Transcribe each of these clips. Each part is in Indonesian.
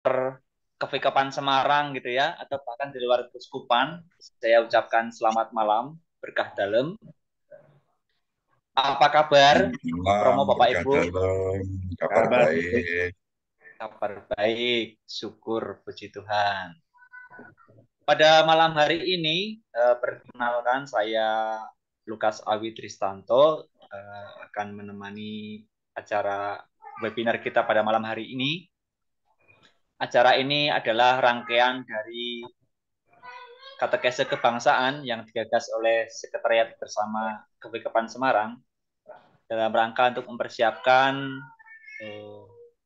Kevikapan Semarang gitu ya, atau bahkan di luar Keuskupan, saya ucapkan selamat malam, berkah dalam. Apa kabar, Malam, Romo Bapak berkah Ibu? dalam, kabar Kabar baik. baik. Kabar baik, syukur puji Tuhan. Pada malam hari ini, perkenalkan saya Lukas Awi Tristanto, akan menemani acara webinar kita pada malam hari ini. Acara ini adalah rangkaian dari katekese kebangsaan yang digagas oleh Sekretariat Bersama Kevikapan Semarang dalam rangka untuk mempersiapkan eh,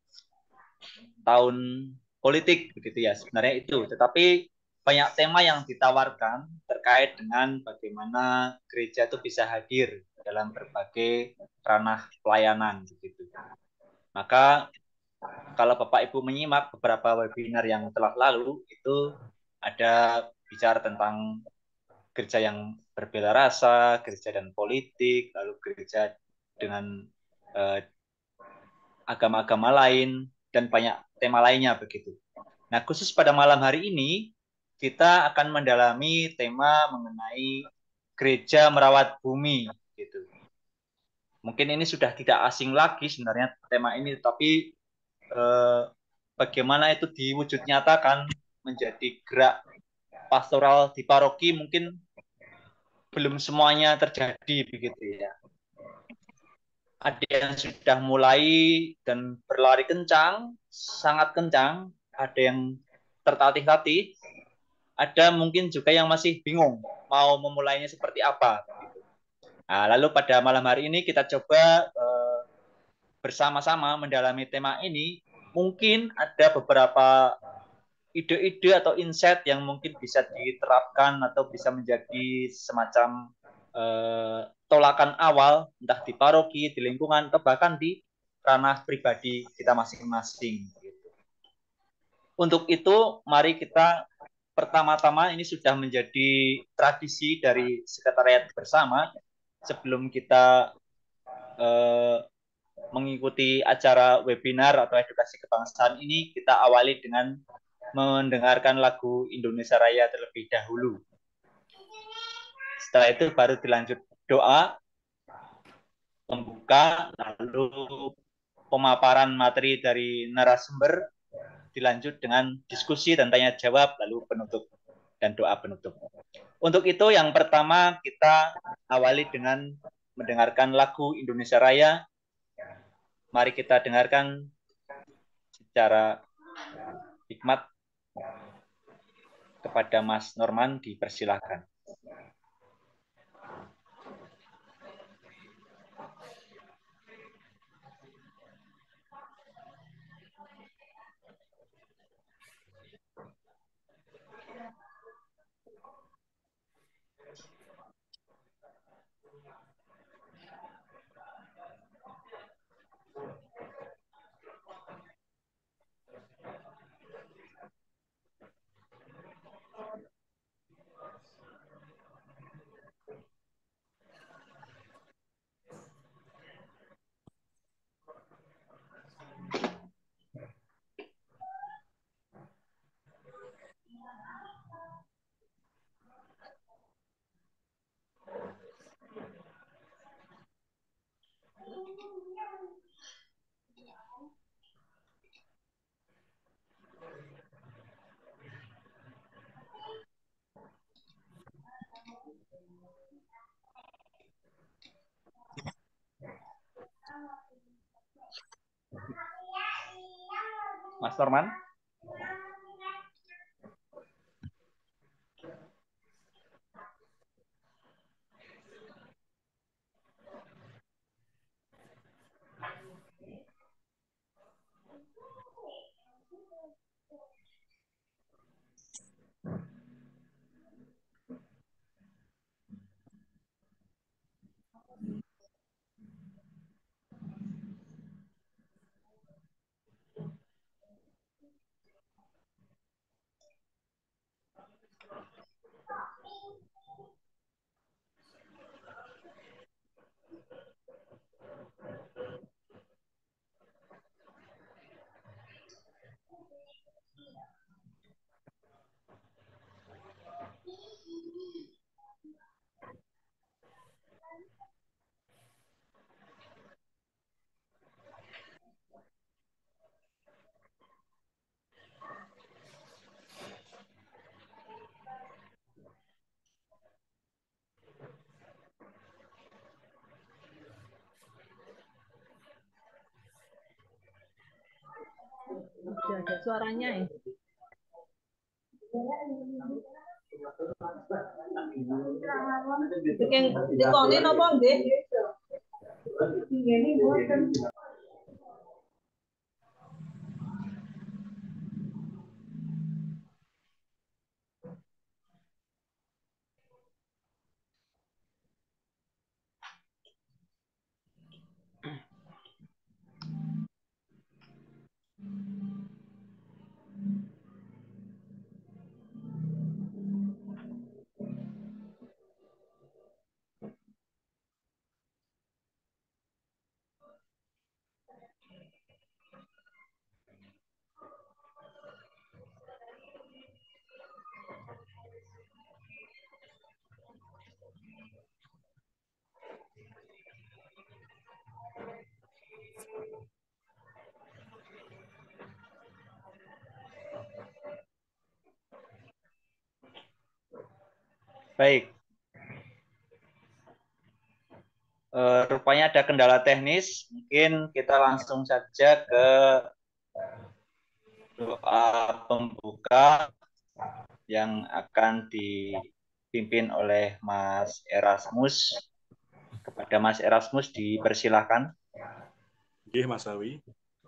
tahun politik begitu ya, sebenarnya itu. Tetapi banyak tema yang ditawarkan terkait dengan bagaimana gereja itu bisa hadir dalam berbagai ranah pelayanan begitu. Maka kalau Bapak Ibu menyimak beberapa webinar yang telah lalu, itu ada bicara tentang gereja yang berbeda rasa, gereja dan politik, lalu gereja dengan eh, agama-agama lain, dan banyak tema lainnya begitu. Nah, khusus pada malam hari ini, kita akan mendalami tema mengenai gereja merawat bumi gitu. Mungkin ini sudah tidak asing lagi sebenarnya tema ini, tapi bagaimana itu diwujud nyatakan menjadi gerak pastoral di paroki mungkin belum semuanya terjadi begitu ya. Ada yang sudah mulai dan berlari kencang, sangat kencang, ada yang tertatih-tatih, ada mungkin juga yang masih bingung mau memulainya seperti apa gitu. Nah, lalu pada malam hari ini kita coba bersama-sama mendalami tema ini. Mungkin ada beberapa ide-ide atau insight yang mungkin bisa diterapkan atau bisa menjadi semacam tolakan awal, entah di paroki, di lingkungan, atau bahkan di ranah pribadi kita masing-masing. Gitu. Untuk itu, mari kita pertama-tama ini sudah menjadi tradisi dari sekretariat bersama sebelum kita eh, mengikuti acara webinar atau edukasi kebangsaan ini, kita awali dengan mendengarkan lagu Indonesia Raya terlebih dahulu. Setelah itu baru dilanjut doa, pembuka, lalu pemaparan materi dari narasumber, dilanjut dengan diskusi dan tanya jawab, lalu penutup dan doa penutup. Untuk itu yang pertama kita awali dengan mendengarkan lagu Indonesia Raya. Mari kita dengarkan secara hikmat kepada Mas Norman, dipersilahkan. Mas Norman. Udah ada suaranya ya. Bikin dikonin apa nggih? Baik. Rupanya ada kendala teknis. Mungkin kita langsung saja ke doa pembuka yang akan dipimpin oleh Mas Erasmus. Kepada Mas Erasmus dipersilahkan. Oke, Mas Awi.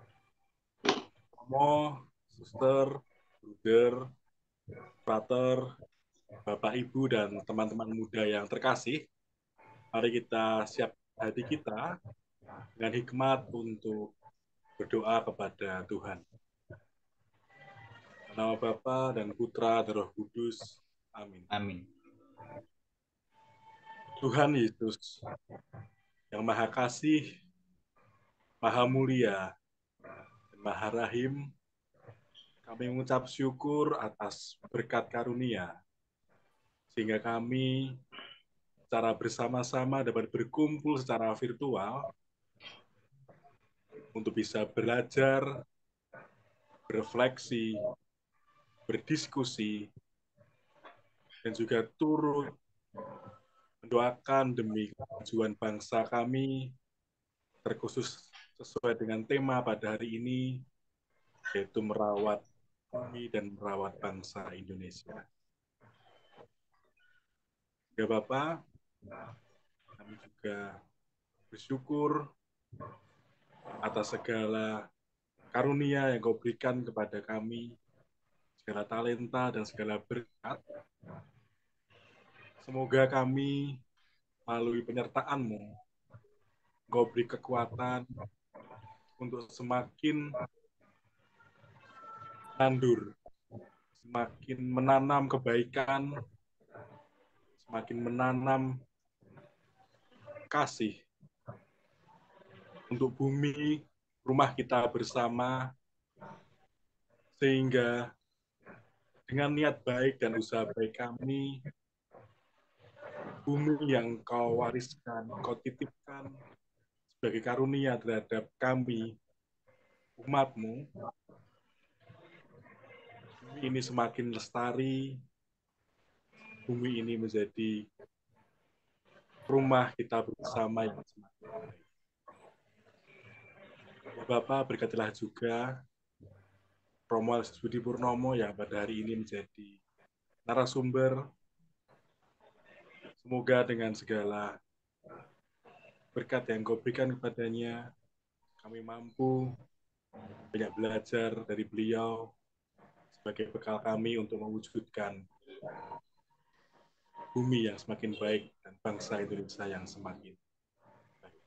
Romo, suster, bruder, frater, Bapak, Ibu, dan teman-teman muda yang terkasih, mari kita siap hati kita dengan hikmat untuk berdoa kepada Tuhan. Nama Bapa dan Putra dan Roh Kudus. Amin. Amin. Tuhan Yesus yang Maha Kasih, Maha Mulia, dan Maha Rahim, kami mengucap syukur atas berkat karunia, sehingga kami secara bersama-sama dapat berkumpul secara virtual untuk bisa belajar, berefleksi, berdiskusi, dan juga turut mendoakan demi kemajuan bangsa kami, terkhusus sesuai dengan tema pada hari ini, yaitu merawat bumi dan merawat bangsa Indonesia. Ya Bapak, kami juga bersyukur atas segala karunia yang Kau berikan kepada kami, segala talenta dan segala berkat. Semoga kami melalui penyertaan-Mu, Kau beri kekuatan untuk semakin nandur, semakin menanam kebaikan, semakin menanam kasih untuk bumi, rumah kita bersama, sehingga dengan niat baik dan usaha baik kami, bumi yang Kau wariskan, Kau titipkan sebagai karunia terhadap kami, umat-Mu, bumi ini semakin lestari, bumi ini menjadi rumah kita bersama yang semakin baik. Ya Bapak, berkatilah juga Romo Budi Purnomo yang pada hari ini menjadi narasumber. Semoga dengan segala berkat yang Kau berikan kepadanya, kami mampu banyak belajar dari beliau sebagai bekal kami untuk mewujudkan bumi yang semakin baik dan bangsa Indonesia yang semakin baik.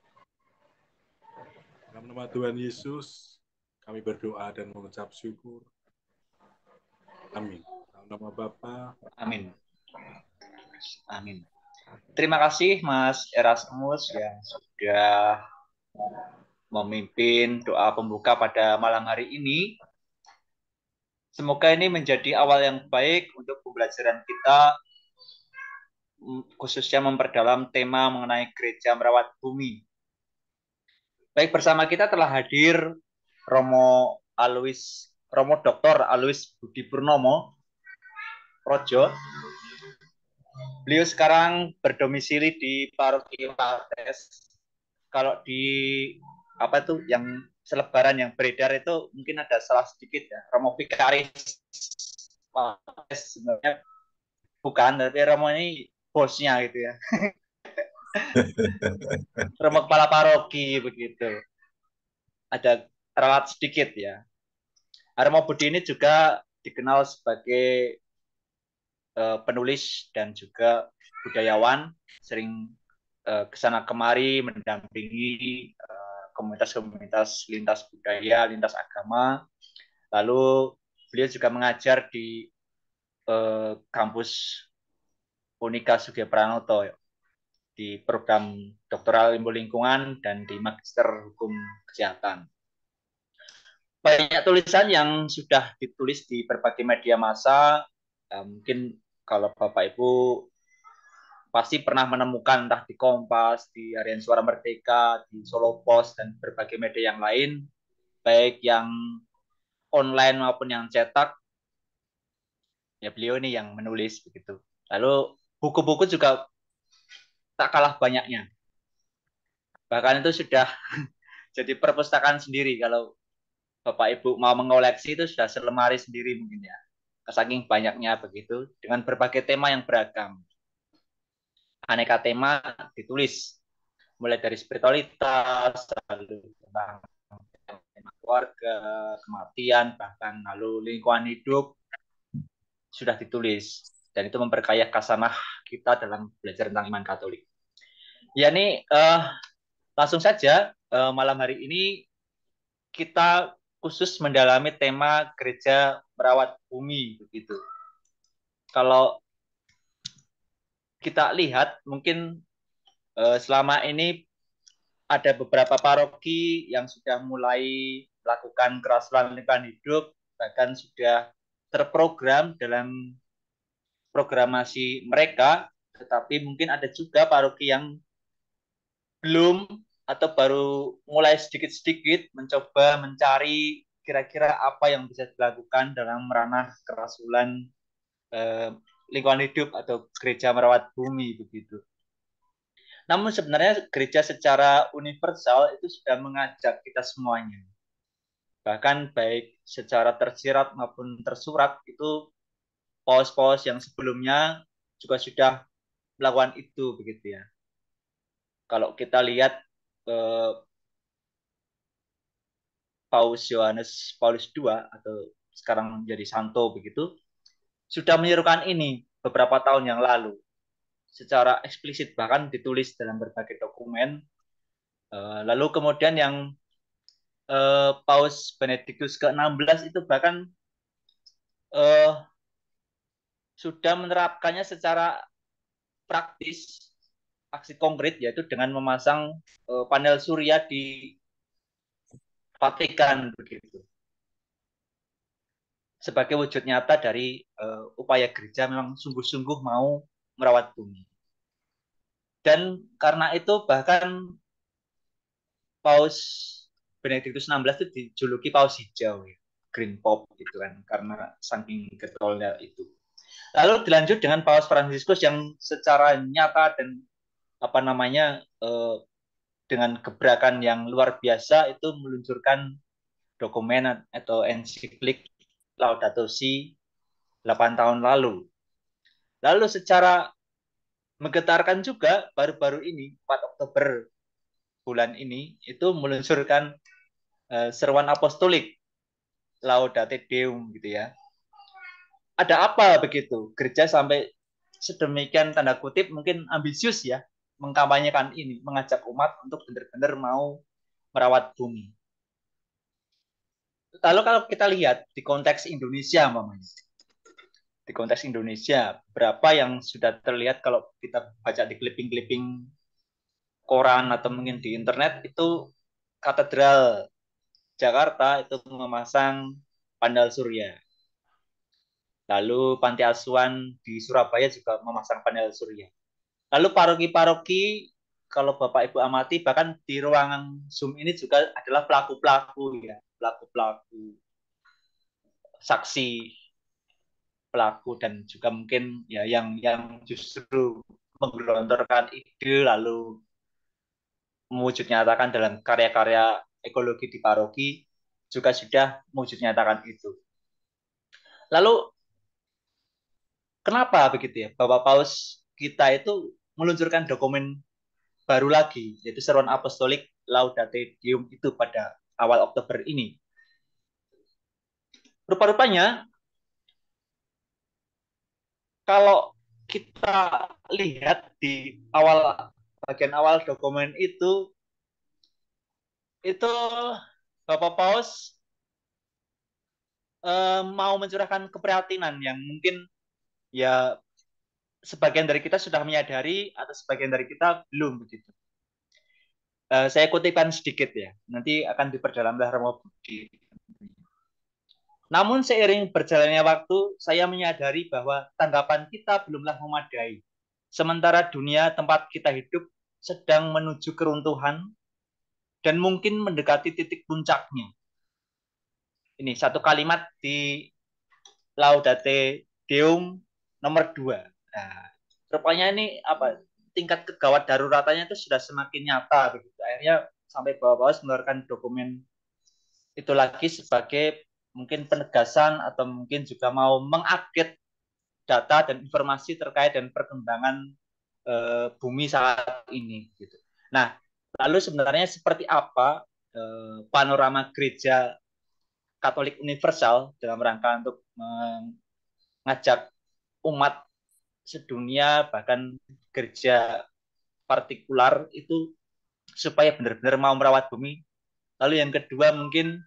Dalam nama Tuhan Yesus, kami berdoa dan mengucap syukur. Amin. Dalam nama Bapa. Amin. Amin. Terima kasih Mas Erasmus yang sudah memimpin doa pembuka pada malam hari ini. Semoga ini menjadi awal yang baik untuk pembelajaran kita, khususnya memperdalam tema mengenai gereja merawat bumi. Baik, bersama kita telah hadir Romo Dr. Alois Budi Purnomo Projo. Beliau sekarang berdomisili di Paroki Lates. Kalau di apa itu yang selebaran yang beredar itu mungkin ada salah sedikit ya. Romo Vikaris sebenarnya bukan, tapi Romo ini bosnya gitu ya. Romo kepala paroki begitu. Ada ralat sedikit ya. Romo Budi ini juga dikenal sebagai penulis dan juga budayawan, sering kesana kemari mendampingi komunitas-komunitas lintas budaya, lintas agama. Lalu beliau juga mengajar di kampus Unika Sugih Pranoto di program doktoral ilmu lingkungan dan di magister hukum kesehatan. Banyak tulisan yang sudah ditulis di berbagai media massa. Mungkin kalau Bapak Ibu pasti pernah menemukan entah di Kompas, di Harian Suara Merdeka, di Solo Post, dan berbagai media yang lain, baik yang online maupun yang cetak, ya beliau ini yang menulis begitu. Lalu buku-buku juga tak kalah banyaknya. Bahkan itu sudah jadi perpustakaan sendiri. Kalau Bapak Ibu mau mengoleksi itu sudah selemari sendiri mungkin ya. Saking banyaknya begitu, dengan berbagai tema yang beragam. Aneka tema ditulis, mulai dari spiritualitas, lalu tentang tema keluarga, kematian, bahkan lalu lingkungan hidup, sudah ditulis. Dan itu memperkaya khasanah kita dalam belajar tentang iman Katolik. Ya ini langsung saja malam hari ini kita khusus mendalami tema gereja merawat bumi begitu. Kalau kita lihat mungkin selama ini ada beberapa paroki yang sudah mulai melakukan kerasulan lingkungan hidup, bahkan sudah terprogram dalam programasi mereka, tetapi mungkin ada juga paroki yang belum atau baru mulai sedikit-sedikit mencoba mencari kira-kira apa yang bisa dilakukan dalam ranah kerasulan lingkungan hidup atau gereja merawat bumi begitu. Namun sebenarnya gereja secara universal itu sudah mengajak kita semuanya. Bahkan baik secara tersirat maupun tersurat itu paus-paus yang sebelumnya juga sudah melakukan itu begitu ya. Kalau kita lihat Paus Yohanes Paulus II atau sekarang menjadi Santo begitu sudah menyerukan ini beberapa tahun yang lalu secara eksplisit, bahkan ditulis dalam berbagai dokumen. Lalu kemudian yang Paus Benediktus ke-16 itu bahkan sudah menerapkannya secara praktis, aksi konkret, yaitu dengan memasang panel surya di Vatikan begitu. Sebagai wujud nyata dari upaya gereja memang sungguh-sungguh mau merawat bumi. Dan karena itu bahkan Paus Benediktus 16 itu dijuluki Paus Hijau, ya. Green Pope gitu kan, karena saking getolnya itu. Lalu dilanjut dengan Paus Fransiskus yang secara nyata dan dengan gebrakan yang luar biasa itu meluncurkan dokumen atau ensiklik Laudato Si 8 tahun lalu. Lalu secara menggetarkan juga baru-baru ini 4 Oktober bulan ini itu meluncurkan seruan apostolik Laudate Deum gitu ya. Ada apa begitu? Gereja sampai sedemikian tanda kutip mungkin ambisius ya mengkampanyekan ini, mengajak umat untuk benar-benar mau merawat bumi. Lalu kalau kita lihat di konteks Indonesia, mamanya, di konteks Indonesia, berapa yang sudah terlihat kalau kita baca di clipping-clipping koran atau mungkin di internet itu katedral Jakarta itu memasang panel surya. Lalu panti asuhan di Surabaya juga memasang panel surya. Lalu paroki-paroki kalau Bapak Ibu amati bahkan di ruangan Zoom ini juga adalah pelaku-pelaku ya, pelaku-pelaku saksi pelaku dan juga mungkin ya yang justru menggelontorkan ide lalu mewujud nyatakan dalam karya-karya ekologi di paroki juga sudah mewujud nyatakan itu. Lalu kenapa begitu ya? Bapak Paus kita itu meluncurkan dokumen baru lagi, yaitu Seruan Apostolik Laudate Deum itu pada awal Oktober ini. Rupa-rupanya, kalau kita lihat di bagian awal dokumen itu Bapak Paus mau mencurahkan keprihatinan yang mungkin ya sebagian dari kita sudah menyadari atau sebagian dari kita belum begitu. Saya kutipkan sedikit ya, nanti akan diperdalam oleh Romo Budi. Namun seiring berjalannya waktu, saya menyadari bahwa tanggapan kita belumlah memadai. Sementara dunia tempat kita hidup sedang menuju keruntuhan dan mungkin mendekati titik puncaknya. Ini satu kalimat di Laudate Deum nomor 2. Nah, rupanya ini tingkat kegawat daruratannya itu sudah semakin nyata begitu. Akhirnya sampai Bapak mengeluarkan dokumen itu lagi sebagai mungkin penegasan atau mungkin juga mau mengupdate data dan informasi terkait dan perkembangan bumi saat ini gitu. Nah, lalu sebenarnya seperti apa panorama gereja Katolik universal dalam rangka untuk mengajak umat sedunia bahkan gereja partikular itu supaya benar-benar mau merawat bumi. Lalu yang kedua mungkin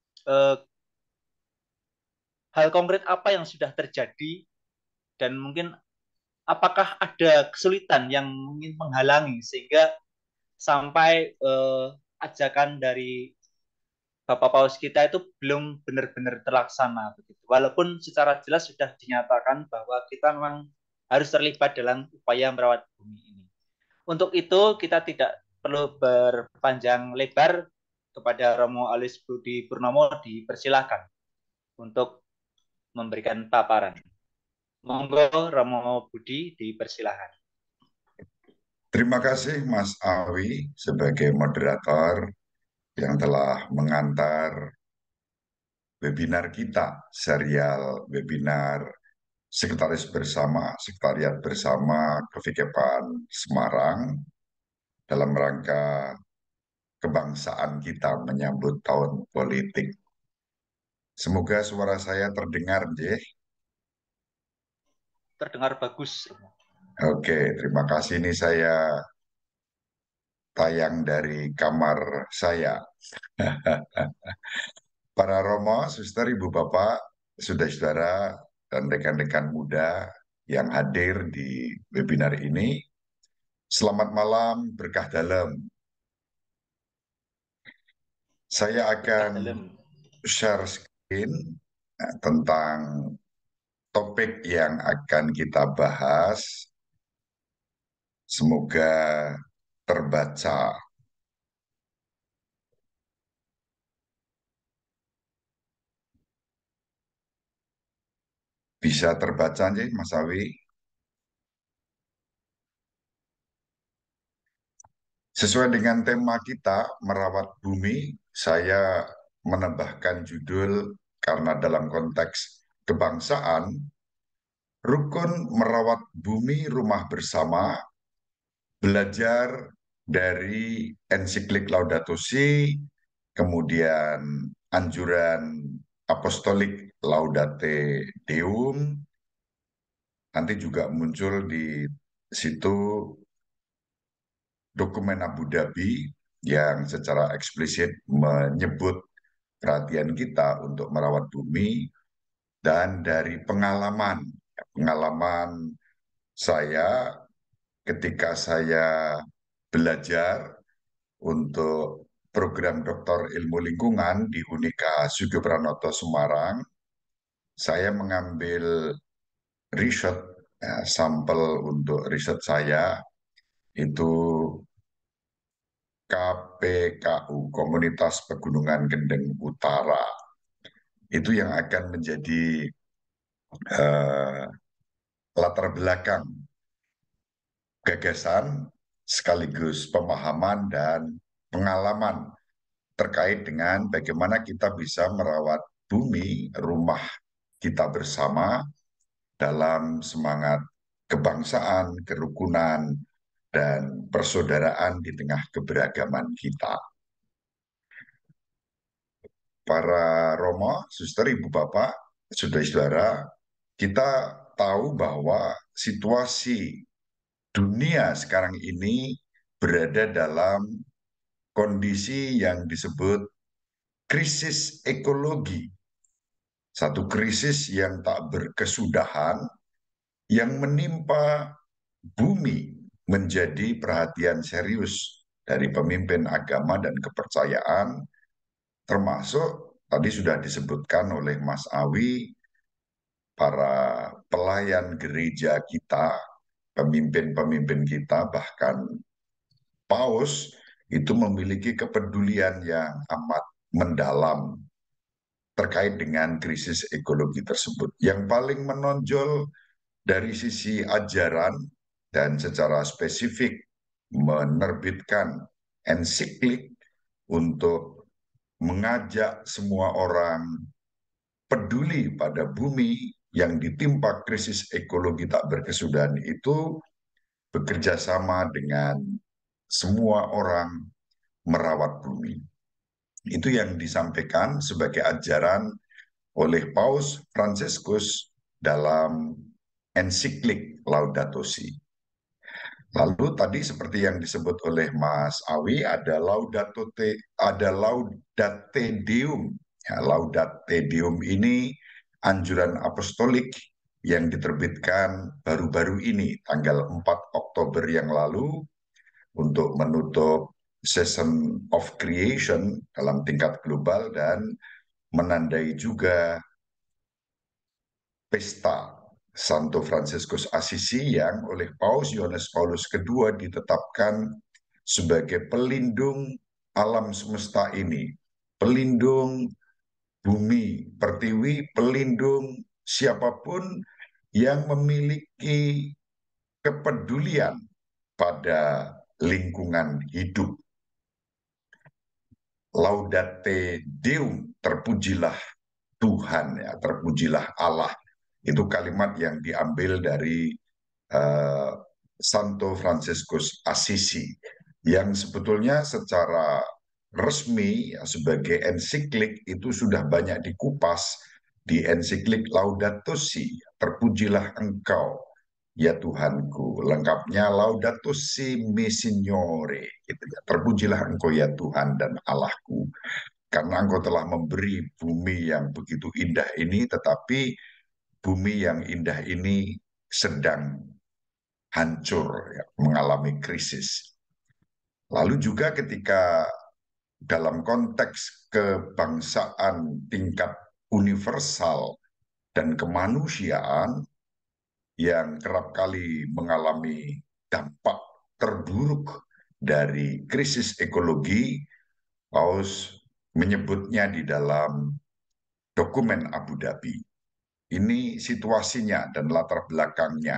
hal konkret apa yang sudah terjadi dan mungkin apakah ada kesulitan yang mungkin menghalangi sehingga sampai ajakan dari Bapak Paus kita itu belum benar-benar terlaksana begitu. Walaupun secara jelas sudah dinyatakan bahwa kita memang harus terlibat dalam upaya merawat bumi ini. Untuk itu kita tidak perlu berpanjang lebar, kepada Romo Alois Budi Purnomo dipersilakan untuk memberikan paparan. Monggo Romo Budi dipersilakan. Terima kasih Mas Awi sebagai moderator yang telah mengantar webinar kita, serial webinar Sekretariat Bersama Kevikepan Semarang dalam rangka kebangsaan kita menyambut tahun politik. Semoga suara saya terdengar, Jeh. Terdengar bagus. Oke, terima kasih. Ini saya tayang dari kamar saya. Para Romo, Suster, Ibu Bapak, saudara-saudara, dan rekan-rekan muda yang hadir di webinar ini, selamat malam, berkah dalam. Saya akan share screen tentang topik yang akan kita bahas. Semoga terbaca. Bisa terbaca nih, Mas Awi? Sesuai dengan tema kita, merawat bumi, saya menambahkan judul karena dalam konteks kebangsaan, rukun merawat bumi rumah bersama, belajar dari ensiklik Laudato Si, kemudian anjuran apostolik Laudate Deum, nanti juga muncul di situ dokumen Abu Dhabi yang secara eksplisit menyebut perhatian kita untuk merawat bumi dan dari pengalaman saya ketika saya belajar untuk program Doktor Ilmu Lingkungan di Unika Sugo Pranoto Semarang, saya mengambil riset sampel untuk riset saya itu KPKU, Komunitas Pegunungan Kendeng Utara. Itu yang akan menjadi latar belakang gagasan sekaligus pemahaman dan pengalaman terkait dengan bagaimana kita bisa merawat bumi, rumah kita bersama dalam semangat kebangsaan, kerukunan, dan persaudaraan di tengah keberagaman kita. Para Romo, suster, ibu bapak, saudara-saudara, kita tahu bahwa situasi dunia sekarang ini berada dalam kondisi yang disebut krisis ekologi. Satu krisis yang tak berkesudahan, yang menimpa bumi menjadi perhatian serius dari pemimpin agama dan kepercayaan, termasuk tadi sudah disebutkan oleh Mas Awi, para pelayan gereja kita, pemimpin-pemimpin kita, bahkan Paus itu memiliki kepedulian yang amat mendalam terkait dengan krisis ekologi tersebut. Yang paling menonjol dari sisi ajaran dan secara spesifik menerbitkan ensiklik untuk mengajak semua orang peduli pada bumi yang ditimpa krisis ekologi tak berkesudahan itu, bekerja sama dengan semua orang merawat bumi. Itu yang disampaikan sebagai ajaran oleh Paus Fransiskus dalam ensiklik Laudato Si. Lalu tadi seperti yang disebut oleh Mas Awi, ada Laudate Deum. Ya, Laudate Deum ini anjuran apostolik yang diterbitkan baru-baru ini, tanggal 4 Oktober yang lalu, untuk menutup Season of Creation dalam tingkat global dan menandai juga pesta Santo Fransiskus Assisi yang oleh Paus Yohanes Paulus II ditetapkan sebagai pelindung alam semesta ini, pelindung bumi pertiwi, pelindung siapapun yang memiliki kepedulian pada lingkungan hidup. Laudate Deum, terpujilah Tuhan, ya, terpujilah Allah. Itu kalimat yang diambil dari Santo Fransiskus Assisi, yang sebetulnya secara resmi ya, sebagai ensiklik itu sudah banyak dikupas di ensiklik Laudato Si, terpujilah Engkau ya Tuhanku, lengkapnya Laudato Si mi Signore, gitu ya. Terpujilah Engkau ya Tuhan dan Allahku, karena Engkau telah memberi bumi yang begitu indah ini, tetapi bumi yang indah ini sedang hancur, ya, mengalami krisis. Lalu juga ketika dalam konteks kebangsaan tingkat universal dan kemanusiaan yang kerap kali mengalami dampak terburuk dari krisis ekologi, Paus menyebutnya di dalam dokumen Abu Dhabi. Ini situasinya dan latar belakangnya.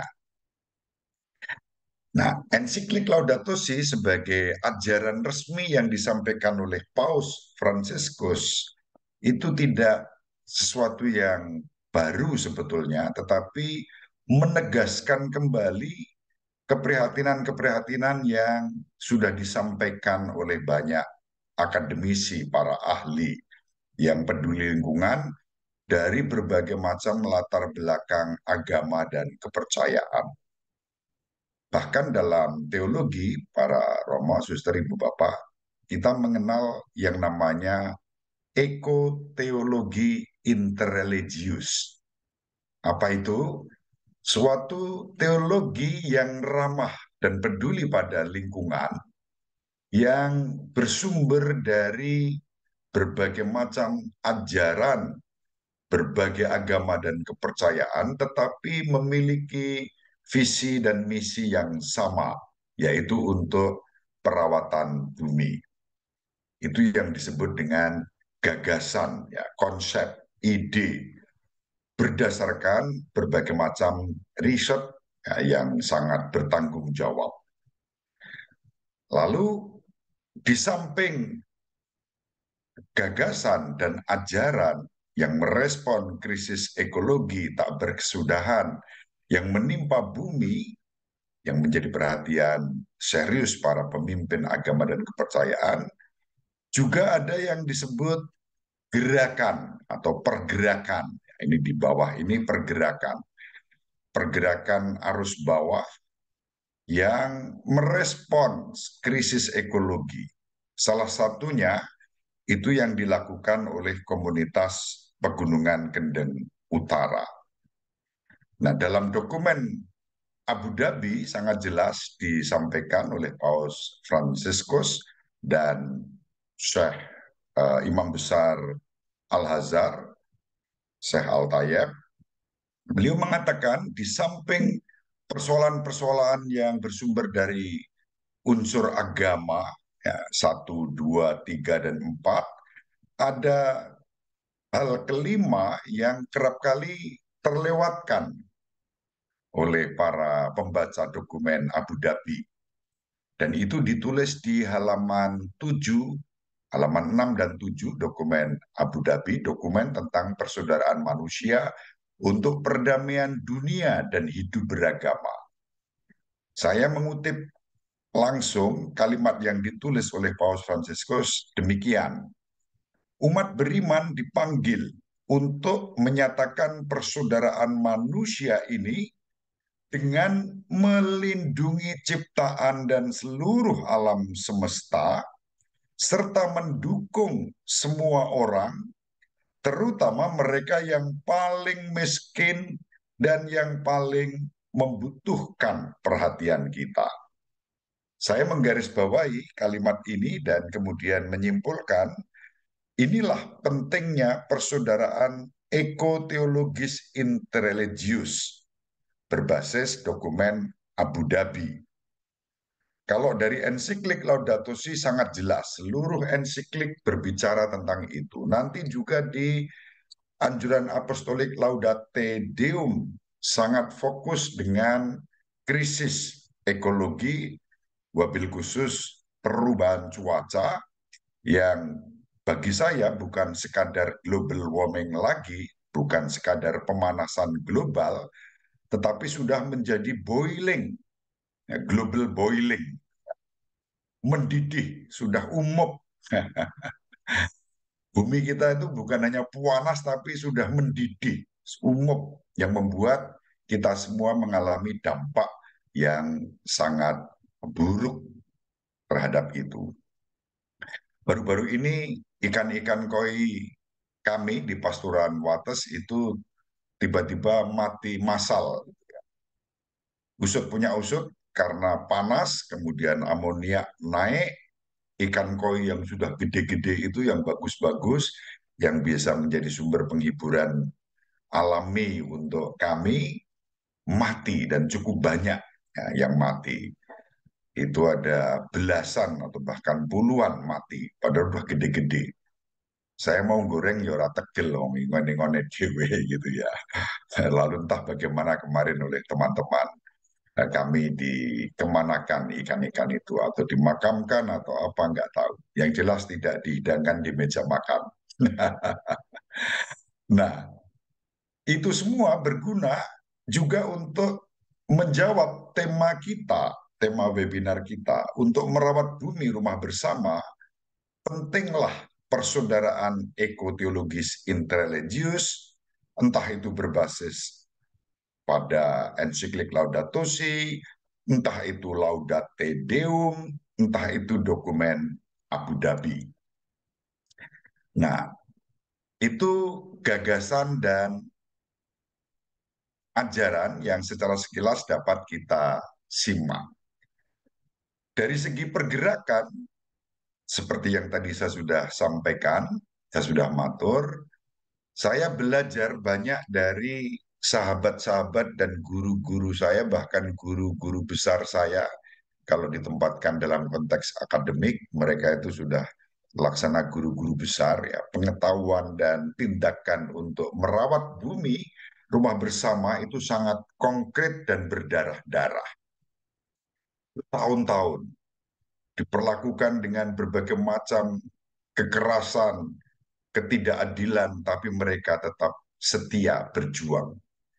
Nah, ensiklik Laudato Si sebagai ajaran resmi yang disampaikan oleh Paus Fransiskus itu tidak sesuatu yang baru sebetulnya, tetapi menegaskan kembali keprihatinan-keprihatinan yang sudah disampaikan oleh banyak akademisi, para ahli yang peduli lingkungan dari berbagai macam latar belakang agama dan kepercayaan. Bahkan dalam teologi, para Romo, suster, ibu, bapak, kita mengenal yang namanya ekoteologi interreligius. Apa itu? Suatu teologi yang ramah dan peduli pada lingkungan, yang bersumber dari berbagai macam ajaran, berbagai agama dan kepercayaan, tetapi memiliki visi dan misi yang sama, yaitu untuk perawatan bumi. Itu yang disebut dengan gagasan, ya, konsep, ide, berdasarkan berbagai macam riset ya, yang sangat bertanggung jawab. Lalu di samping gagasan dan ajaran yang merespon krisis ekologi tak berkesudahan yang menimpa bumi, yang menjadi perhatian serius para pemimpin agama dan kepercayaan, juga ada yang disebut gerakan atau pergerakan. Ini di bawah ini pergerakan. Pergerakan arus bawah yang merespons krisis ekologi. Salah satunya itu yang dilakukan oleh komunitas Pegunungan Kendeng Utara. Nah, dalam dokumen Abu Dhabi sangat jelas disampaikan oleh Paus Fransiskus dan Syekh Imam Besar Al-Azhar, Syekh Al-Tayyib. Beliau mengatakan di samping persoalan-persoalan yang bersumber dari unsur agama, ya, 1, 2, 3, dan 4, ada hal kelima yang kerap kali terlewatkan oleh para pembaca dokumen Abu Dhabi. Dan itu ditulis di halaman 7, halaman 6 dan 7 dokumen Abu Dhabi, dokumen tentang persaudaraan manusia untuk perdamaian dunia dan hidup beragama. Saya mengutip langsung kalimat yang ditulis oleh Paus Fransiskus demikian. Umat beriman dipanggil untuk menyatakan persaudaraan manusia ini dengan melindungi ciptaan dan seluruh alam semesta, serta mendukung semua orang, terutama mereka yang paling miskin dan yang paling membutuhkan perhatian kita. Saya menggarisbawahi kalimat ini dan kemudian menyimpulkan, inilah pentingnya persaudaraan ekoteologis interreligius berbasis dokumen Abu Dhabi. Kalau dari ensiklik Laudato Si sangat jelas, seluruh ensiklik berbicara tentang itu. Nanti juga di anjuran apostolik Laudate Deum sangat fokus dengan krisis ekologi, wabil khusus perubahan cuaca yang bagi saya bukan sekadar global warming lagi, bukan sekadar pemanasan global, tetapi sudah menjadi boiling, global boiling, mendidih, sudah umum. Bumi kita itu bukan hanya panas, tapi sudah mendidih, umum, yang membuat kita semua mengalami dampak yang sangat buruk terhadap itu. Baru-baru ini ikan-ikan koi kami di Pasturan Wates itu tiba-tiba mati massal. Usut punya usut karena panas, kemudian amoniak naik, ikan koi yang sudah gede-gede itu yang bagus-bagus, yang bisa menjadi sumber penghiburan alami untuk kami, mati dan cukup banyak ya, yang mati. Itu ada belasan atau bahkan puluhan mati, padahal udah gede-gede. Saya mau goreng ya ora tegel loh, ngone-ngone dewe gitu ya. Lalu entah bagaimana kemarin oleh teman-teman kami dikemanakan ikan-ikan itu, atau dimakamkan atau apa nggak tahu. Yang jelas tidak dihidangkan di meja makan. Nah, itu semua berguna juga untuk menjawab tema kita, tema webinar kita, untuk merawat bumi rumah bersama. Pentinglah persaudaraan ekoteologis interreligius, entah itu berbasis pada ensiklik Laudato Si, entah itu Laudate Deum, entah itu dokumen Abu Dhabi. Nah, itu gagasan dan ajaran yang secara sekilas dapat kita simak. Dari segi pergerakan, seperti yang tadi saya sudah sampaikan, saya sudah matur, saya belajar banyak dari sahabat-sahabat dan guru-guru saya, bahkan guru-guru besar saya. Kalau ditempatkan dalam konteks akademik, mereka itu sudah laksana guru-guru besar, ya, pengetahuan dan tindakan untuk merawat bumi rumah bersama itu sangat konkret dan berdarah-darah. Tahun-tahun diperlakukan dengan berbagai macam kekerasan, ketidakadilan, tapi mereka tetap setia berjuang.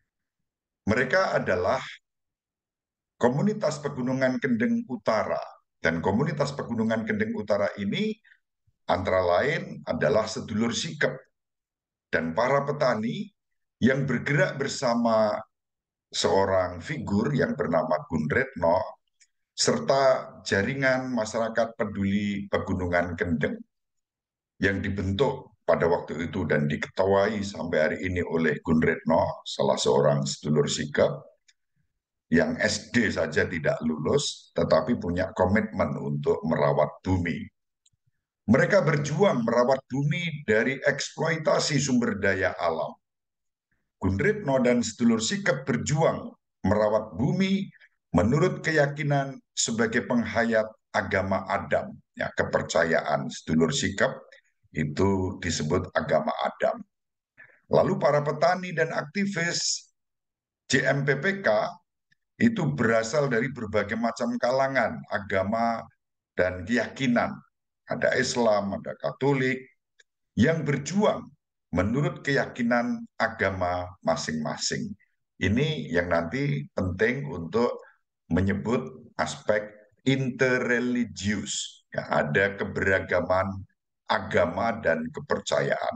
Mereka adalah komunitas Pegunungan Kendeng Utara, dan komunitas Pegunungan Kendeng Utara ini antara lain adalah sedulur sikep dan para petani yang bergerak bersama seorang figur yang bernama Gun Retno serta jaringan masyarakat peduli Pegunungan Kendeng yang dibentuk pada waktu itu dan diketuai sampai hari ini oleh Gun Retno, salah seorang sedulur sikep yang SD saja tidak lulus tetapi punya komitmen untuk merawat bumi. Mereka berjuang merawat bumi dari eksploitasi sumber daya alam. Gun Retno dan sedulur sikep berjuang merawat bumi menurut keyakinan sebagai penghayat agama Adam. Ya, kepercayaan sedulur sikep itu disebut agama Adam. Lalu para petani dan aktivis JMPPK itu berasal dari berbagai macam kalangan, agama, dan keyakinan. Ada Islam, ada Katolik, yang berjuang menurut keyakinan agama masing-masing. Ini yang nanti penting untuk menyebut aspek interreligius. Ya, ada keberagaman agama dan kepercayaan.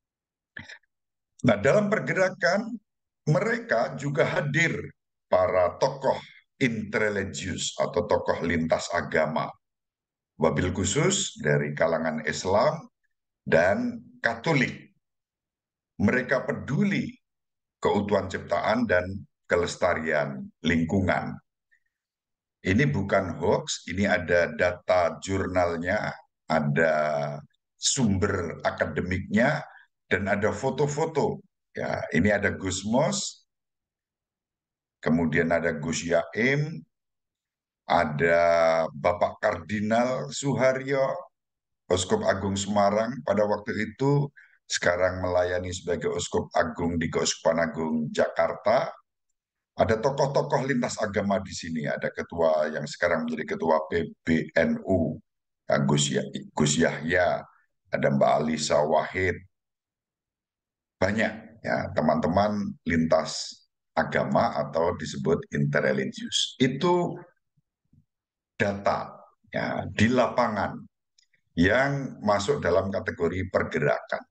Nah, dalam pergerakan mereka juga hadir para tokoh interreligius atau tokoh lintas agama, wabil khusus dari kalangan Islam dan Katolik. Mereka peduli keutuhan ciptaan dan kelestarian lingkungan. Ini bukan hoax, ini ada data jurnalnya, ada sumber akademiknya, dan ada foto-foto. Ya, ini ada Gus Mos, kemudian ada Gus Yaim, ada Bapak Kardinal Suharyo, Uskup Agung Semarang pada waktu itu, sekarang melayani sebagai Uskup Agung di Keuskupan Agung Jakarta. Ada tokoh-tokoh lintas agama di sini. Ada ketua yang sekarang menjadi ketua PBNU, Gus Yahya, ada Mbak Alisa Wahid. Banyak ya teman-teman lintas agama atau disebut interreligius. Itu data ya, di lapangan yang masuk dalam kategori pergerakan.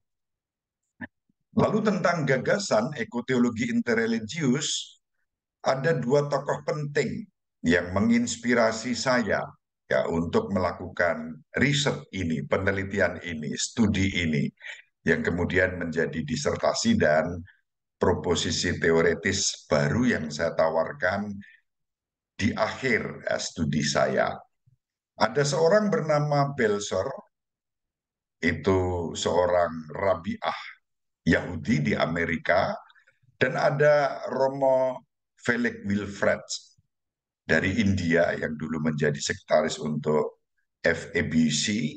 Lalu tentang gagasan ekoteologi interreligius, ada dua tokoh penting yang menginspirasi saya ya untuk melakukan riset ini, penelitian ini, studi ini, yang kemudian menjadi disertasi dan proposisi teoretis baru yang saya tawarkan di akhir studi saya. Ada seorang bernama Belser, itu seorang rabiah Yahudi di Amerika, dan ada Romo Felix Wilfred dari India yang dulu menjadi sekretaris untuk FEBC.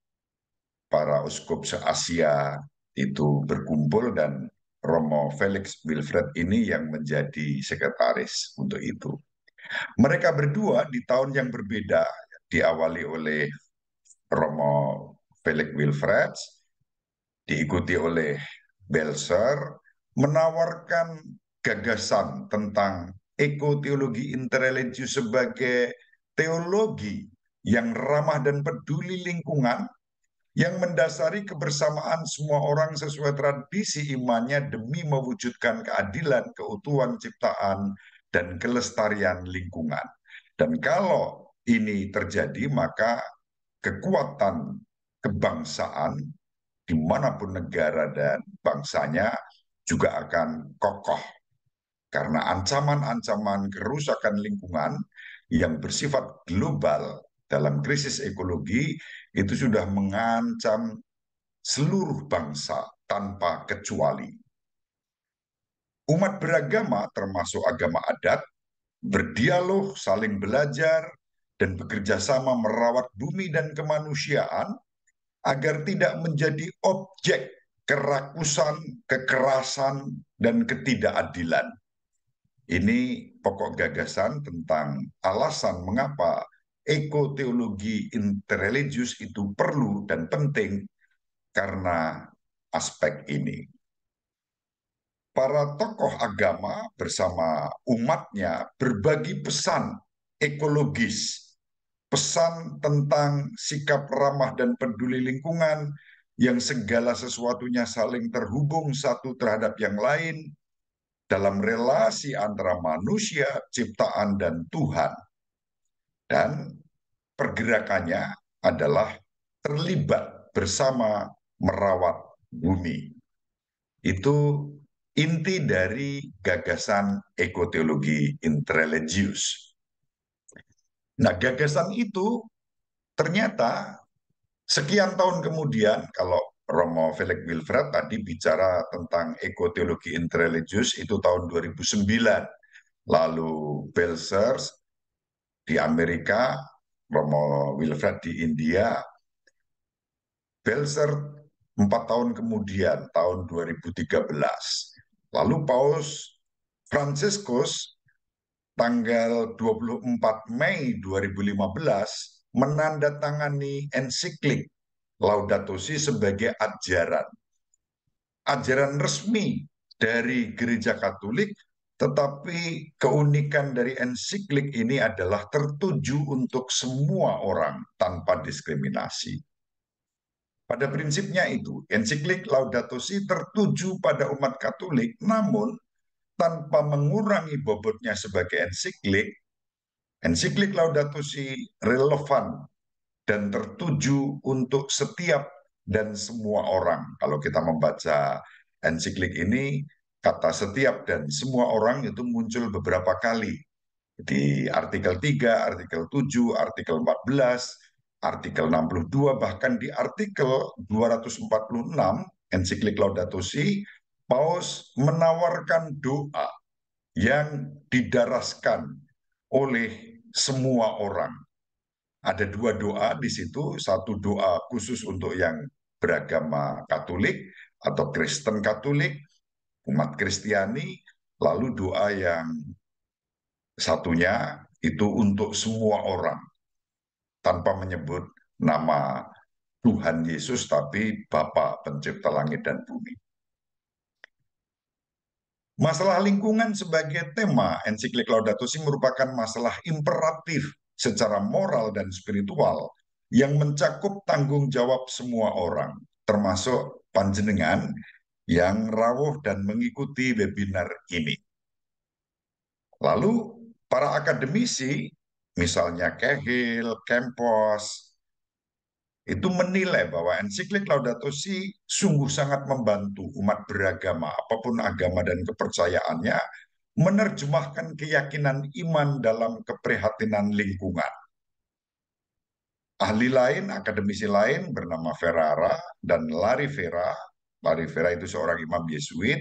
Para uskup se-Asia itu berkumpul dan Romo Felix Wilfred ini yang menjadi sekretaris untuk itu. Mereka berdua di tahun yang berbeda, diawali oleh Romo Felix Wilfred, diikuti oleh Belser, menawarkan gagasan tentang ekoteologi interreligius sebagai teologi yang ramah dan peduli lingkungan, yang mendasari kebersamaan semua orang sesuai tradisi imannya demi mewujudkan keadilan, keutuhan ciptaan, dan kelestarian lingkungan. Dan kalau ini terjadi, maka kekuatan kebangsaan dimanapun negara dan bangsanya juga akan kokoh. Karena ancaman-ancaman kerusakan lingkungan yang bersifat global dalam krisis ekologi itu sudah mengancam seluruh bangsa tanpa kecuali. Umat beragama termasuk agama adat berdialog, saling belajar, dan bekerja sama merawat bumi dan kemanusiaan agar tidak menjadi objek kerakusan, kekerasan, dan ketidakadilan. Ini pokok gagasan tentang alasan mengapa ekoteologi interreligius itu perlu dan penting karena aspek ini. Para tokoh agama bersama umatnya berbagi pesan ekologis, pesan tentang sikap ramah dan peduli lingkungan yang segala sesuatunya saling terhubung satu terhadap yang lain dalam relasi antara manusia, ciptaan, dan Tuhan. Dan pergerakannya adalah terlibat bersama merawat bumi. Itu inti dari gagasan ekoteologi intrareligius. Nah, gagasan itu ternyata sekian tahun kemudian, kalau Romo Felix Wilfred tadi bicara tentang ekoteologi intrareligius itu tahun 2009. Lalu Belser di Amerika, Romo Wilfred di India, Belser 4 tahun kemudian, tahun 2013. Lalu Paus Fransiskus tanggal 24 Mei 2015 menandatangani ensiklik Laudato Si sebagai ajaran resmi dari Gereja Katolik, tetapi keunikan dari ensiklik ini adalah tertuju untuk semua orang tanpa diskriminasi. Pada prinsipnya itu, ensiklik Laudato Si tertuju pada umat Katolik, namun tanpa mengurangi bobotnya sebagai ensiklik, ensiklik Laudato Si relevan dan tertuju untuk setiap dan semua orang. Kalau kita membaca ensiklik ini, kata setiap dan semua orang itu muncul beberapa kali. Di artikel 3, artikel 7, artikel 14, artikel 62, bahkan di artikel 246, ensiklik Laudato Si, Paus menawarkan doa yang didaraskan oleh semua orang. Ada 2 doa di situ, satu doa khusus untuk yang beragama Katolik atau Kristen Katolik, umat Kristiani, lalu doa yang satunya itu untuk semua orang, tanpa menyebut nama Tuhan Yesus, tapi Bapa Pencipta langit dan bumi. Masalah lingkungan sebagai tema ensiklik Laudato Si merupakan masalah imperatif secara moral dan spiritual yang mencakup tanggung jawab semua orang, termasuk panjenengan yang rawuh dan mengikuti webinar ini. Lalu para akademisi, misalnya Cahill, Campos, itu menilai bahwa ensiklik Laudato Si sungguh sangat membantu umat beragama, apapun agama dan kepercayaannya, menerjemahkan keyakinan iman dalam keprihatinan lingkungan. Ahli lain, akademisi lain bernama Ferrara dan Larry Vera itu seorang imam Yesuit,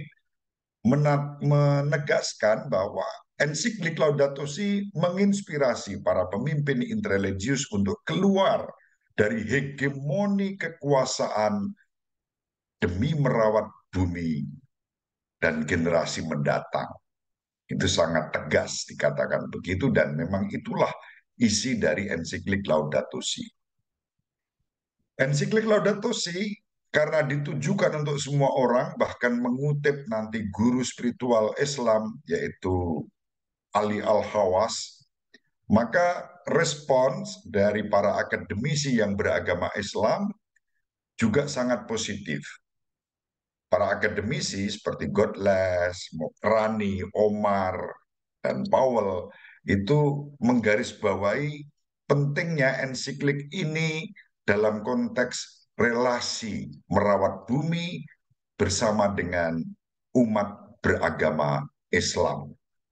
menegaskan bahwa ensiklik Laudato Si menginspirasi para pemimpin intrareligius untuk keluar dari hegemoni kekuasaan demi merawat bumi dan generasi mendatang. Itu sangat tegas dikatakan begitu, dan memang itulah isi dari ensiklik Laudato Si. Ensiklik Laudato Si karena ditujukan untuk semua orang, bahkan mengutip nanti guru spiritual Islam yaitu Ali Al-Hawas, maka respons dari para akademisi yang beragama Islam juga sangat positif. Para akademisi seperti Godless, Mokrani, Omar, dan Powell itu menggarisbawahi pentingnya ensiklik ini dalam konteks relasi merawat bumi bersama dengan umat beragama Islam.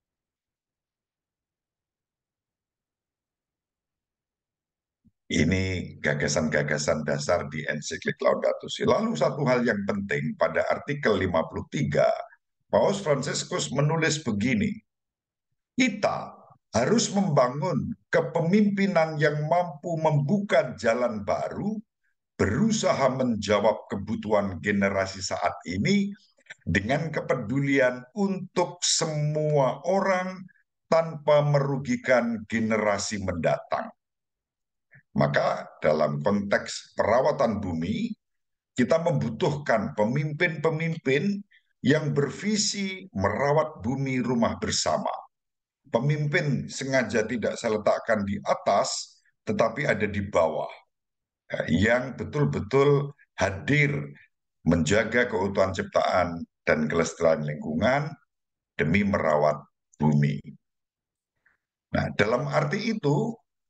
Ini gagasan-gagasan dasar di ensiklik Laudato Si. Lalu satu hal yang penting, pada artikel 53, Paus Fransiskus menulis begini, kita harus membangun kepemimpinan yang mampu membuka jalan baru, berusaha menjawab kebutuhan generasi saat ini dengan kepedulian untuk semua orang tanpa merugikan generasi mendatang. Maka dalam konteks perawatan bumi, kita membutuhkan pemimpin-pemimpin yang bervisi merawat bumi rumah bersama. Pemimpin sengaja tidak saya letakkan di atas, tetapi ada di bawah, yang betul-betul hadir menjaga keutuhan ciptaan dan kelestarian lingkungan demi merawat bumi. Nah, dalam arti itu,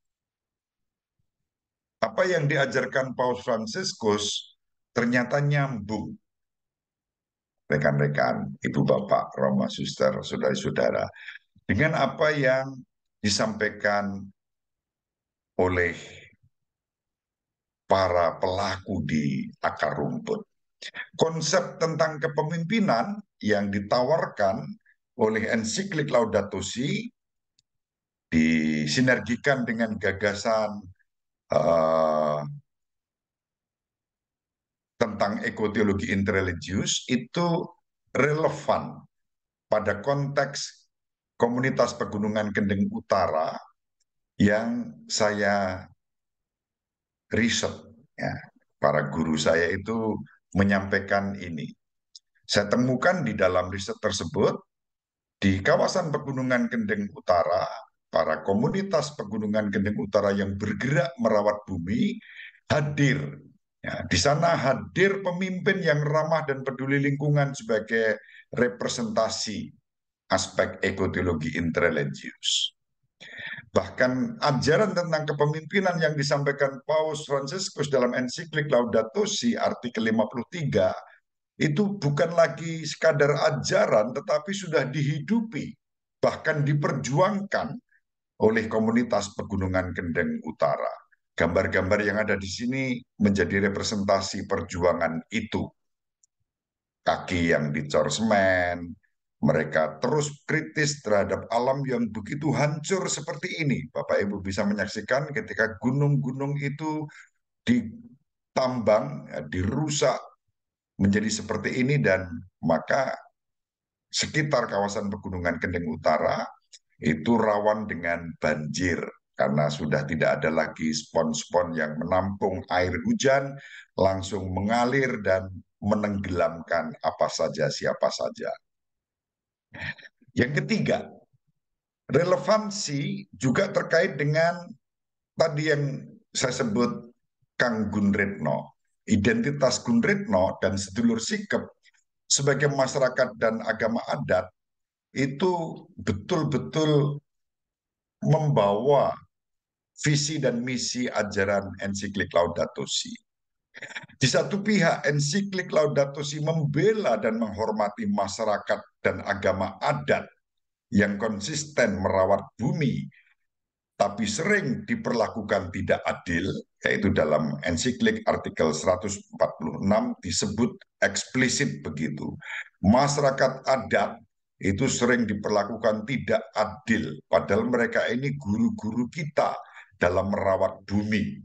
apa yang diajarkan Paus Fransiskus ternyata nyambung, rekan-rekan, ibu bapak, Roma, suster, saudara-saudara, dengan apa yang disampaikan oleh para pelaku di akar rumput. Konsep tentang kepemimpinan yang ditawarkan oleh ensiklik Laudato Si disinergikan dengan gagasan tentang ekoteologi interreligius itu relevan pada konteks komunitas Pegunungan Kendeng Utara yang saya riset. Ya. Para guru saya itu menyampaikan ini. Saya temukan di dalam riset tersebut, di kawasan Pegunungan Kendeng Utara, para komunitas Pegunungan Kendeng Utara yang bergerak merawat bumi hadir. Ya, di sana hadir pemimpin yang ramah dan peduli lingkungan sebagai representasi aspek ekoteologi interreligius. Bahkan ajaran tentang kepemimpinan yang disampaikan Paus Fransiskus dalam ensiklik Laudato Si artikel 53 itu bukan lagi sekadar ajaran tetapi sudah dihidupi, bahkan diperjuangkan oleh komunitas Pegunungan Kendeng Utara. Gambar-gambar yang ada di sini menjadi representasi perjuangan itu. Kaki yang dicor semen, mereka terus kritis terhadap alam yang begitu hancur seperti ini. Bapak Ibu bisa menyaksikan ketika gunung-gunung itu ditambang, dirusak menjadi seperti ini, dan maka sekitar kawasan Pegunungan Kendeng Utara itu rawan dengan banjir karena sudah tidak ada lagi spon-spon yang menampung air hujan, langsung mengalir dan menenggelamkan apa saja, siapa saja. Yang ketiga, relevansi juga terkait dengan tadi yang saya sebut Kang Gunritno. Identitas Gunritno dan sedulur Sikep sebagai masyarakat dan agama adat itu betul-betul membawa visi dan misi ajaran ensiklik Laudato Si. Di satu pihak, ensiklik Laudato Si membela dan menghormati masyarakat dan agama adat yang konsisten merawat bumi, tapi sering diperlakukan tidak adil, yaitu dalam ensiklik artikel 146 disebut eksplisit begitu. Masyarakat adat itu sering diperlakukan tidak adil, padahal mereka ini guru-guru kita dalam merawat bumi.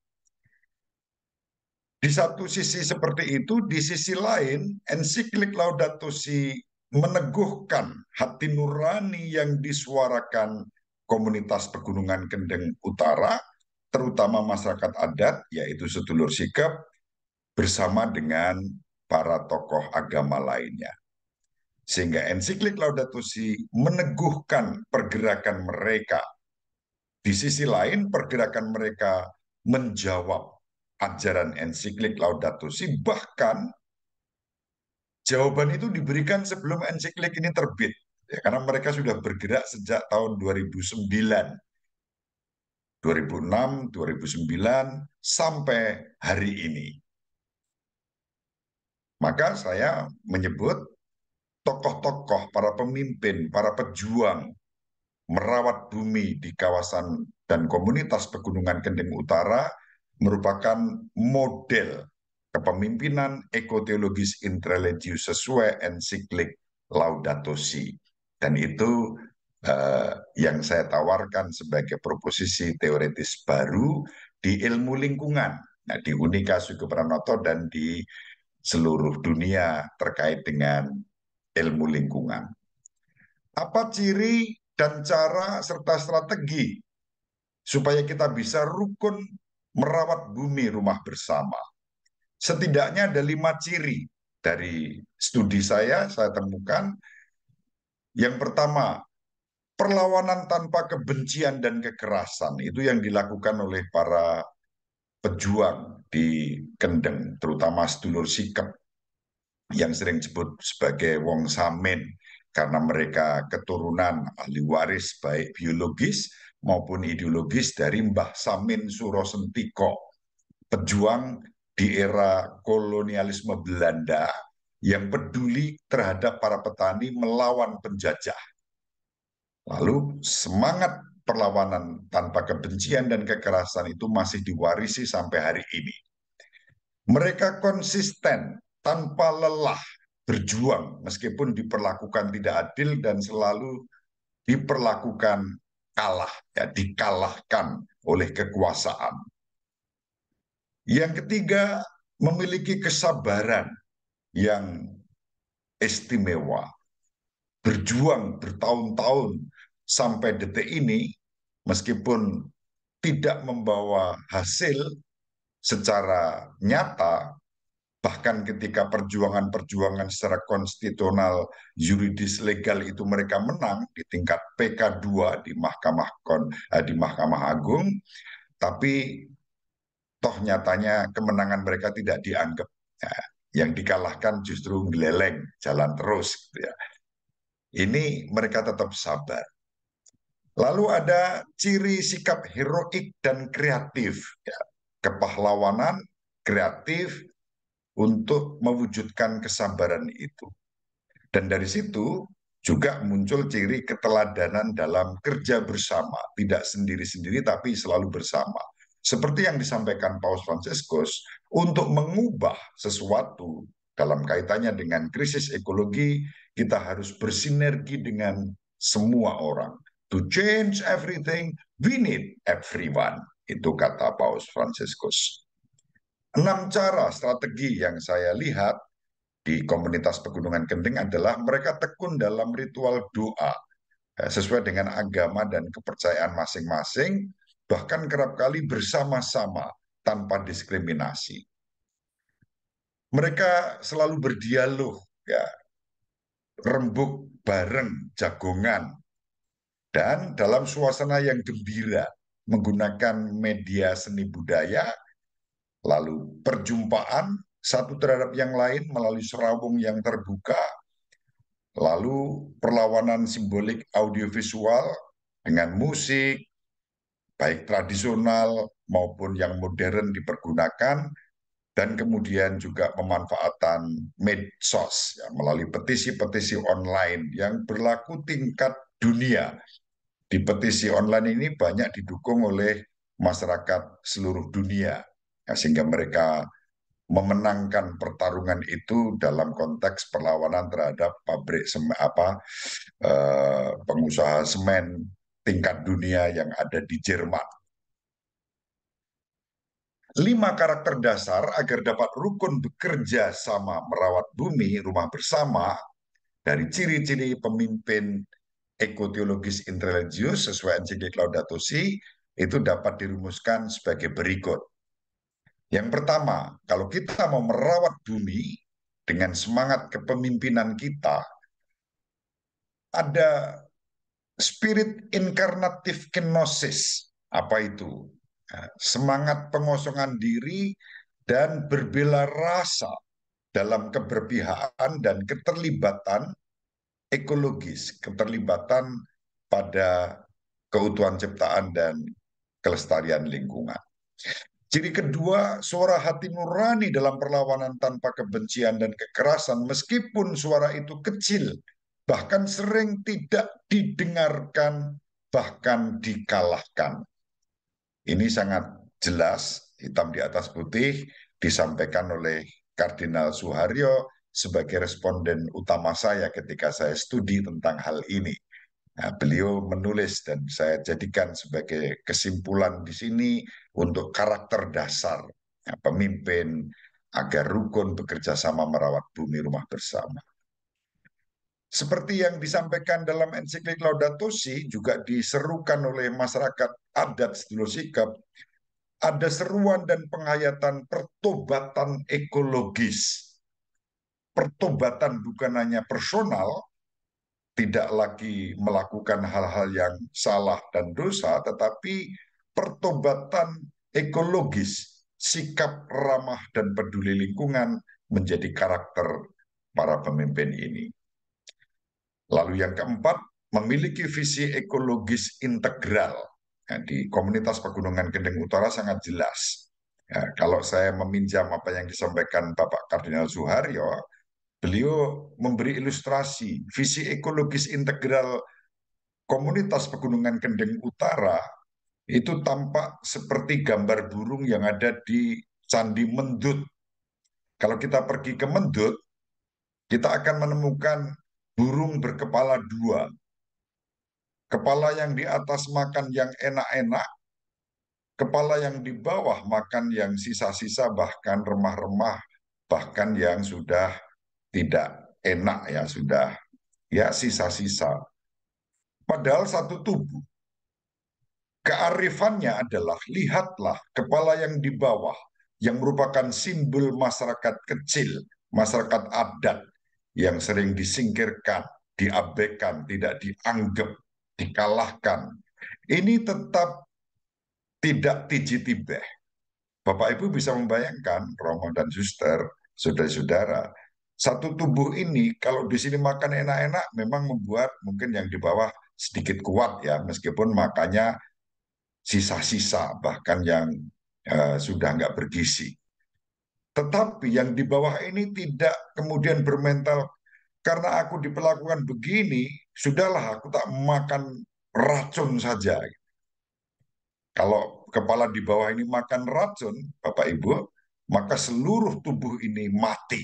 Di satu sisi seperti itu, di sisi lain, ensiklik Laudato Si meneguhkan hati nurani yang disuarakan komunitas Pegunungan Kendeng Utara, terutama masyarakat adat, yaitu sedulur Sikep, bersama dengan para tokoh agama lainnya. Sehingga ensiklik Laudato Si meneguhkan pergerakan mereka. Di sisi lain, pergerakan mereka menjawab ajaran ensiklik Laudato Si, bahkan jawaban itu diberikan sebelum ensiklik ini terbit, ya, karena mereka sudah bergerak sejak tahun 2009, 2006, 2009 sampai hari ini. Maka saya menyebut tokoh-tokoh, para pemimpin, para pejuang merawat bumi di kawasan dan komunitas Pegunungan Kendeng Utara merupakan model kepemimpinan ekoteologis interreligius sesuai ensiklik Laudato Si. Dan itu yang saya tawarkan sebagai proposisi teoritis baru di ilmu lingkungan, nah, di Unika Suku Pranoto dan di seluruh dunia terkait dengan ilmu lingkungan. Apa ciri dan cara serta strategi supaya kita bisa rukun merawat bumi rumah bersama? Setidaknya ada 5 ciri dari studi saya temukan. Yang pertama, perlawanan tanpa kebencian dan kekerasan itu yang dilakukan oleh para pejuang di Kendeng, terutama sedulur sikep yang sering disebut sebagai Wong Samin, karena mereka keturunan ahli waris baik biologis maupun ideologis dari Mbah Samin Surosentiko, pejuang di era kolonialisme Belanda yang peduli terhadap para petani melawan penjajah. Lalu semangat perlawanan tanpa kebencian dan kekerasan itu masih diwarisi sampai hari ini. Mereka konsisten tanpa lelah berjuang meskipun diperlakukan tidak adil dan selalu diperlakukan kalah, ya, dikalahkan oleh kekuasaan. Yang ketiga, memiliki kesabaran yang istimewa. Berjuang bertahun-tahun sampai detik ini, meskipun tidak membawa hasil secara nyata, bahkan ketika perjuangan-perjuangan secara konstitusional, yuridis, legal itu mereka menang di tingkat PK2 di Mahkamah Agung, tapi toh nyatanya kemenangan mereka tidak dianggap. Ya, yang dikalahkan justru geleleng, jalan terus. Gitu ya. Ini mereka tetap sabar. Lalu ada ciri sikap heroik dan kreatif. Ya. Kepahlawanan, kreatif untuk mewujudkan kesabaran itu. Dan dari situ juga muncul ciri keteladanan dalam kerja bersama. Tidak sendiri-sendiri tapi selalu bersama. Seperti yang disampaikan Paus Fransiskus, untuk mengubah sesuatu dalam kaitannya dengan krisis ekologi, kita harus bersinergi dengan semua orang. To change everything, we need everyone. Itu kata Paus Fransiskus. 6 cara strategi yang saya lihat di komunitas Pegunungan Kendeng adalah mereka tekun dalam ritual doa, sesuai dengan agama dan kepercayaan masing-masing, bahkan kerap kali bersama-sama tanpa diskriminasi. Mereka selalu berdialog, ya, rembuk bareng, jagongan, dan dalam suasana yang gembira, menggunakan media seni budaya, lalu perjumpaan satu terhadap yang lain melalui serawung yang terbuka, lalu perlawanan simbolik audiovisual dengan musik, baik tradisional maupun yang modern dipergunakan, dan kemudian juga pemanfaatan medsos ya, melalui petisi-petisi online yang berlaku tingkat dunia. Di petisi online ini banyak didukung oleh masyarakat seluruh dunia, ya, sehingga mereka memenangkan pertarungan itu dalam konteks perlawanan terhadap pabrik pengusaha semen tingkat dunia yang ada di Jerman. 5 karakter dasar agar dapat rukun bekerja sama merawat bumi rumah bersama dari ciri-ciri pemimpin ekoteologis interreligius sesuai ensiklik Laudato Si itu dapat dirumuskan sebagai berikut. Yang pertama, kalau kita mau merawat bumi dengan semangat kepemimpinan kita, ada spirit inkarnatif kenosis. Apa itu? Semangat pengosongan diri dan berbela rasa dalam keberpihakan dan keterlibatan ekologis, keterlibatan pada keutuhan ciptaan dan kelestarian lingkungan. Ciri kedua, suara hati nurani dalam perlawanan tanpa kebencian dan kekerasan, meskipun suara itu kecil, bahkan sering tidak didengarkan, bahkan dikalahkan. Ini sangat jelas, hitam di atas putih, disampaikan oleh Kardinal Suharyo sebagai responden utama saya ketika saya studi tentang hal ini. Nah, beliau menulis dan saya jadikan sebagai kesimpulan di sini untuk karakter dasar pemimpin agar rukun bekerja sama merawat bumi rumah bersama. Seperti yang disampaikan dalam ensiklik Laudato Si juga diserukan oleh masyarakat adat sedulur sikap, ada seruan dan penghayatan pertobatan ekologis. Pertobatan bukan hanya personal, tidak lagi melakukan hal-hal yang salah dan dosa, tetapi pertobatan ekologis, sikap ramah dan peduli lingkungan menjadi karakter para pemimpin ini. Lalu yang keempat, memiliki visi ekologis integral. Nah, di komunitas Pegunungan Kendeng Utara sangat jelas. Ya, kalau saya meminjam apa yang disampaikan Bapak Kardinal Suharyo, beliau memberi ilustrasi visi ekologis integral komunitas Pegunungan Kendeng Utara itu tampak seperti gambar burung yang ada di Candi Mendut. Kalau kita pergi ke Mendut, kita akan menemukan burung berkepala dua. Kepala yang di atas makan yang enak-enak, kepala yang di bawah makan yang sisa-sisa, bahkan remah-remah, bahkan yang sudah tidak enak ya, sudah ya sisa-sisa. Padahal satu tubuh. Kearifannya adalah, lihatlah kepala yang di bawah, yang merupakan simbol masyarakat kecil, masyarakat adat, yang sering disingkirkan, diabaikan, tidak dianggap, dikalahkan. Ini tetap tidak tiji-tibeh. Bapak Ibu bisa membayangkan, Romo dan Suster, saudara-saudara, satu tubuh ini kalau di sini makan enak-enak memang membuat mungkin yang di bawah sedikit kuat ya, meskipun makannya sisa-sisa, bahkan yang sudah nggak bergizi. Tetapi yang di bawah ini tidak kemudian bermental, karena aku diperlakukan begini, sudahlah aku tak makan racun saja. Kalau kepala di bawah ini makan racun, Bapak Ibu, maka seluruh tubuh ini mati.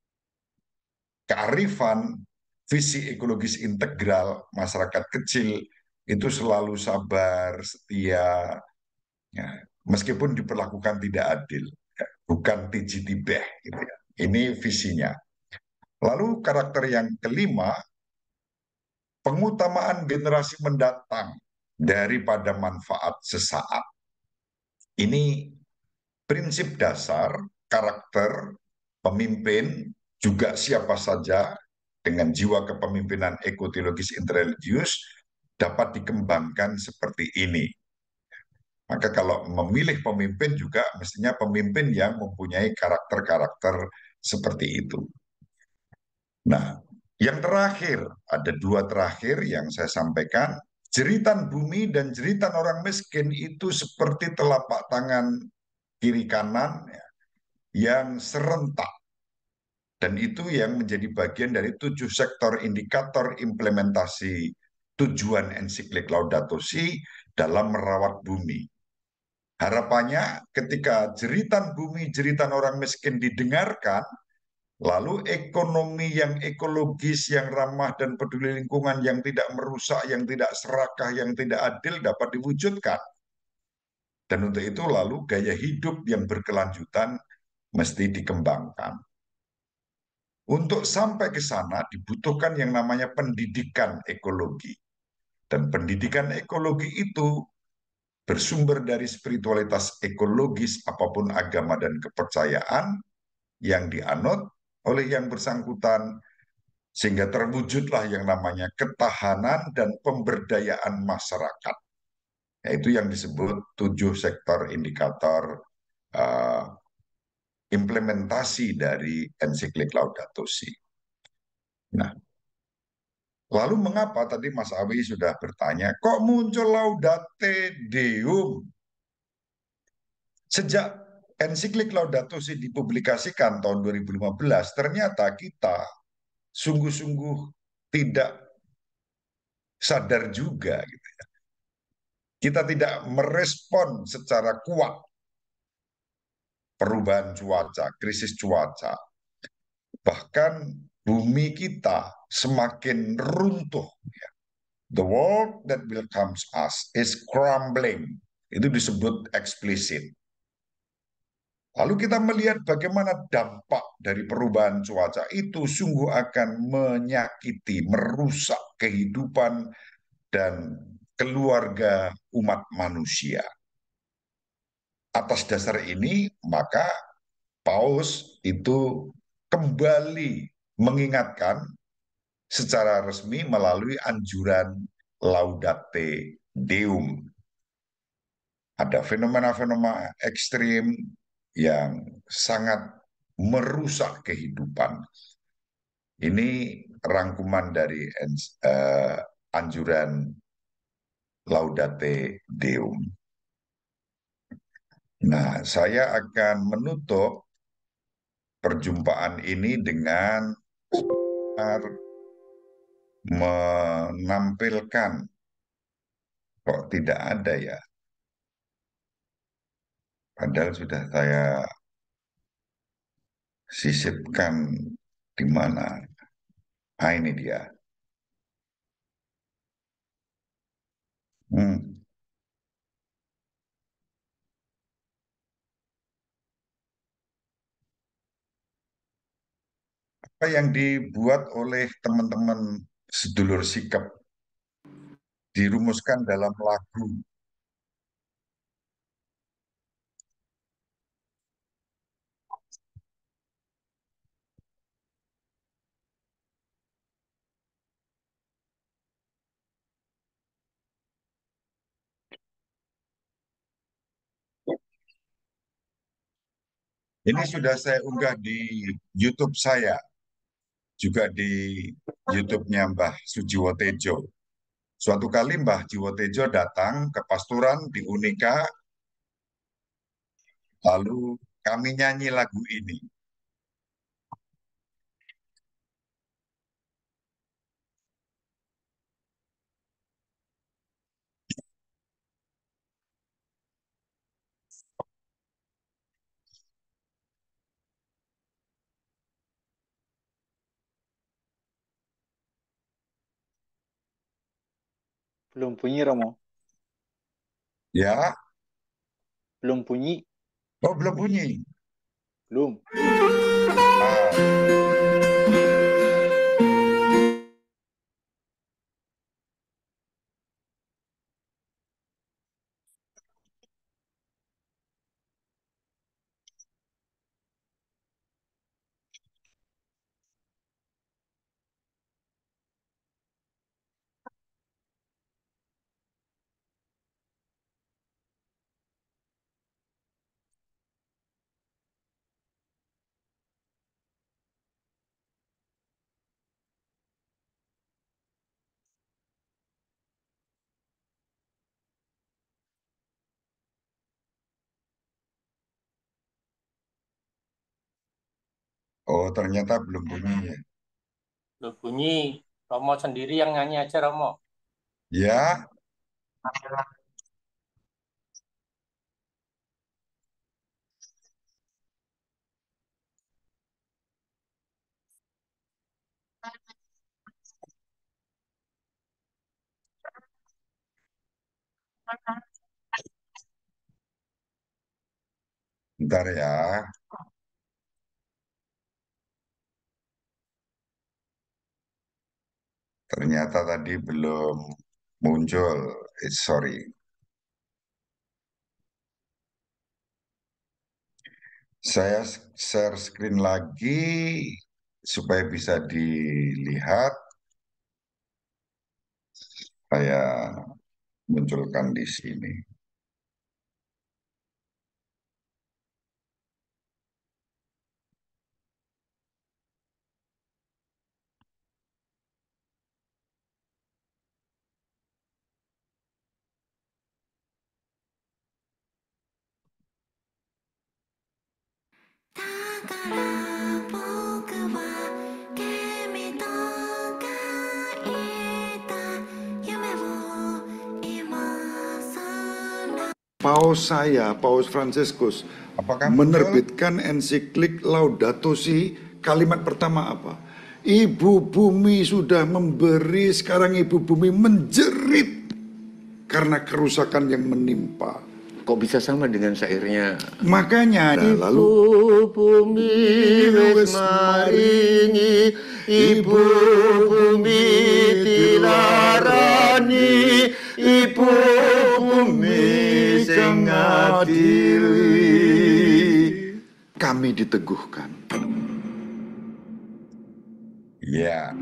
Kearifan, visi ekologis integral masyarakat kecil itu selalu sabar, setia, ya, meskipun diperlakukan tidak adil, ya, bukan tiji-tibeh, gitu ya. Ini visinya. Lalu karakter yang kelima, pengutamaan generasi mendatang daripada manfaat sesaat. Ini prinsip dasar karakter pemimpin, juga siapa saja dengan jiwa kepemimpinan ekoteologis interreligius dapat dikembangkan seperti ini. Maka kalau memilih pemimpin juga mestinya pemimpin yang mempunyai karakter-karakter seperti itu. Nah, yang terakhir, ada dua terakhir yang saya sampaikan. Jeritan bumi dan jeritan orang miskin itu seperti telapak tangan kiri kanan ya, yang serentak. Dan itu yang menjadi bagian dari 7 sektor indikator implementasi tujuan ensiklik Laudato Si dalam merawat bumi. Harapannya ketika jeritan bumi, jeritan orang miskin didengarkan, lalu ekonomi yang ekologis, yang ramah dan peduli lingkungan, yang tidak merusak, yang tidak serakah, yang tidak adil dapat diwujudkan. Dan untuk itu lalu gaya hidup yang berkelanjutan mesti dikembangkan. Untuk sampai ke sana dibutuhkan yang namanya pendidikan ekologi. Dan pendidikan ekologi itu bersumber dari spiritualitas ekologis apapun agama dan kepercayaan yang dianut oleh yang bersangkutan, sehingga terwujudlah yang namanya ketahanan dan pemberdayaan masyarakat. Yaitu yang disebut 7 sektor indikator implementasi dari ensiklik Laudato Si. Nah, lalu mengapa tadi Mas Awi sudah bertanya, kok muncul Laudate Deum? Sejak ensiklik Laudato Si dipublikasikan tahun 2015, ternyata kita sungguh-sungguh tidak sadar juga gitu ya. Kita tidak merespon secara kuat perubahan cuaca, krisis cuaca. Bahkan bumi kita semakin runtuh. The world that becomes us is crumbling. Itu disebut eksplisit. Lalu kita melihat bagaimana dampak dari perubahan cuaca itu sungguh akan menyakiti, merusak kehidupan dan keluarga umat manusia. atas dasar ini, maka Paus itu kembali mengingatkan secara resmi melalui anjuran Laudate Deum. Ada fenomena-fenomena ekstrim yang sangat merusak kehidupan. Ini rangkuman dari anjuran Laudate Deum. Nah, saya akan menutup perjumpaan ini dengan menampilkan, kok tidak ada ya, padahal sudah saya sisipkan di mana. Nah, ini dia. Apa yang dibuat oleh teman-teman sedulur sikap dirumuskan dalam lagu. Ini sudah saya unggah di YouTube saya, juga di YouTube-nya Mbah Sujiwotejo. Suatu kali Mbah Jiwotejo datang ke pasturan di Unika, lalu kami nyanyi lagu ini. Belum bunyi, Romo. Ya, Belum bunyi. oh belum bunyi. Belum. Oh, ternyata belum bunyi ya. Belum bunyi. Romo sendiri yang nyanyi aja, Romo. Ya, bentar ya. Ternyata tadi belum muncul. Sorry. Saya share screen lagi supaya bisa dilihat. Saya munculkan di sini. Paus saya, Paus Fransiskus, menerbitkan ensiklik Laudato Si. Kalimat pertama apa? Ibu bumi sudah memberi, sekarang ibu bumi menjerit karena kerusakan yang menimpa. Kok bisa sama dengan syairnya? Makanya lalu Ibu bumi wis maringi, ibu bumi dilarani, ibu bumi sing adili, kami diteguhkan. Ya,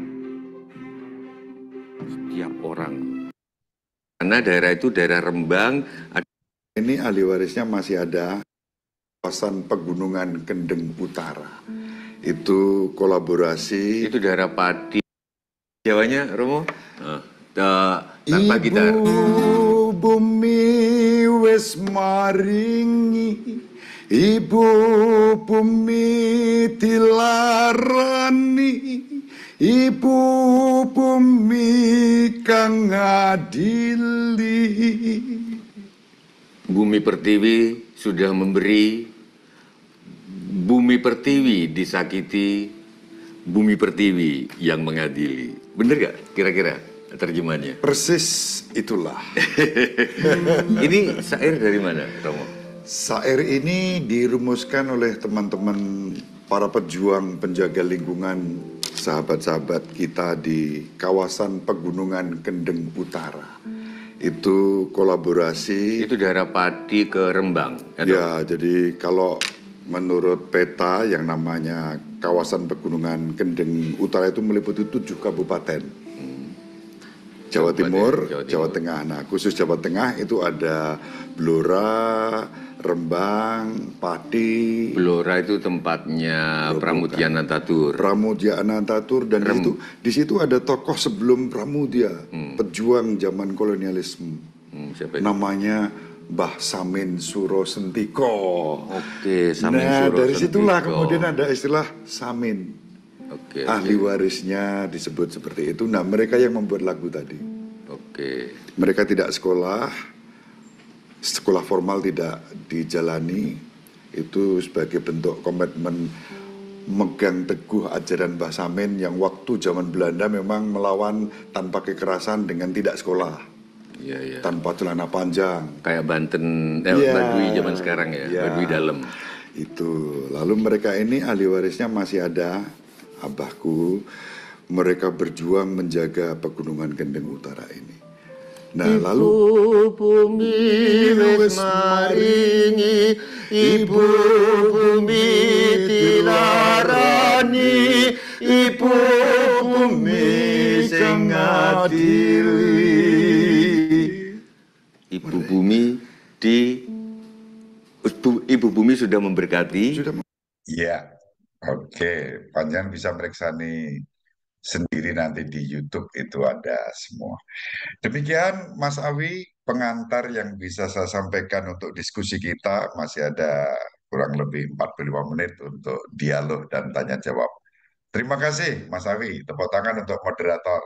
Setiap orang. Karena daerah itu daerah Rembang, ini ahli warisnya masih ada kawasan Pegunungan Kendeng Utara. Itu kolaborasi. itu daerah padi. Jawanya, Romo? Tanpa gitar. Ibu bumi wis maringi, ibu bumi dilarani, ibu bumi kang adili. Bumi Pertiwi sudah memberi, Bumi Pertiwi disakiti, Bumi Pertiwi yang mengadili. Bener gak kira-kira terjemahannya? Persis itulah. Ini syair dari mana, Romo? Syair ini dirumuskan oleh teman-teman para pejuang penjaga lingkungan, sahabat-sahabat kita di kawasan Pegunungan Kendeng Utara. Itu kolaborasi. Itu daerah padi ke Rembang. Ya, jadi kalau menurut peta yang namanya kawasan Pegunungan Kendeng Utara itu meliputi 7 kabupaten. Jawa Timur, Jawa Tengah. Nah, khusus Jawa Tengah itu ada Blora, Rembang, Pati. Blora itu tempatnya Pramudia Anantatur. Pramudia Anantatur, dan di situ ada tokoh sebelum Pramudia, pejuang zaman kolonialisme. Siapa itu? Namanya Mbah Samin Suro Sentiko. Oke, Samin Nah, Suro dari situlah Sentiko. kemudian ada istilah Samin. Oke, Ahli warisnya disebut seperti itu. Nah, mereka yang membuat lagu tadi. Oke. Mereka tidak sekolah formal tidak dijalani. Itu sebagai bentuk komitmen megang teguh ajaran Mbah Samin yang waktu zaman Belanda memang melawan tanpa kekerasan dengan tidak sekolah. Iya. Tanpa celana panjang. Kayak Banten, Iya. Baduy zaman sekarang ya, Iya. Baduy dalam. Itu. Lalu mereka ini ahli warisnya masih ada, abahku. Mereka berjuang menjaga Pegunungan Kendeng Utara ini. Nah, lalu bumi wis maringi, ibu bumi dilarani, ibu bumi sing adili. Ibu bumi sudah memberkati. ya, oke, panjang bisa meriksa nih sendiri nanti di YouTube itu ada semua. Demikian Mas Awi, pengantar yang bisa saya sampaikan untuk diskusi kita. Masih ada kurang lebih 45 menit untuk dialog dan tanya jawab. Terima kasih Mas Awi, tepuk tangan untuk moderator.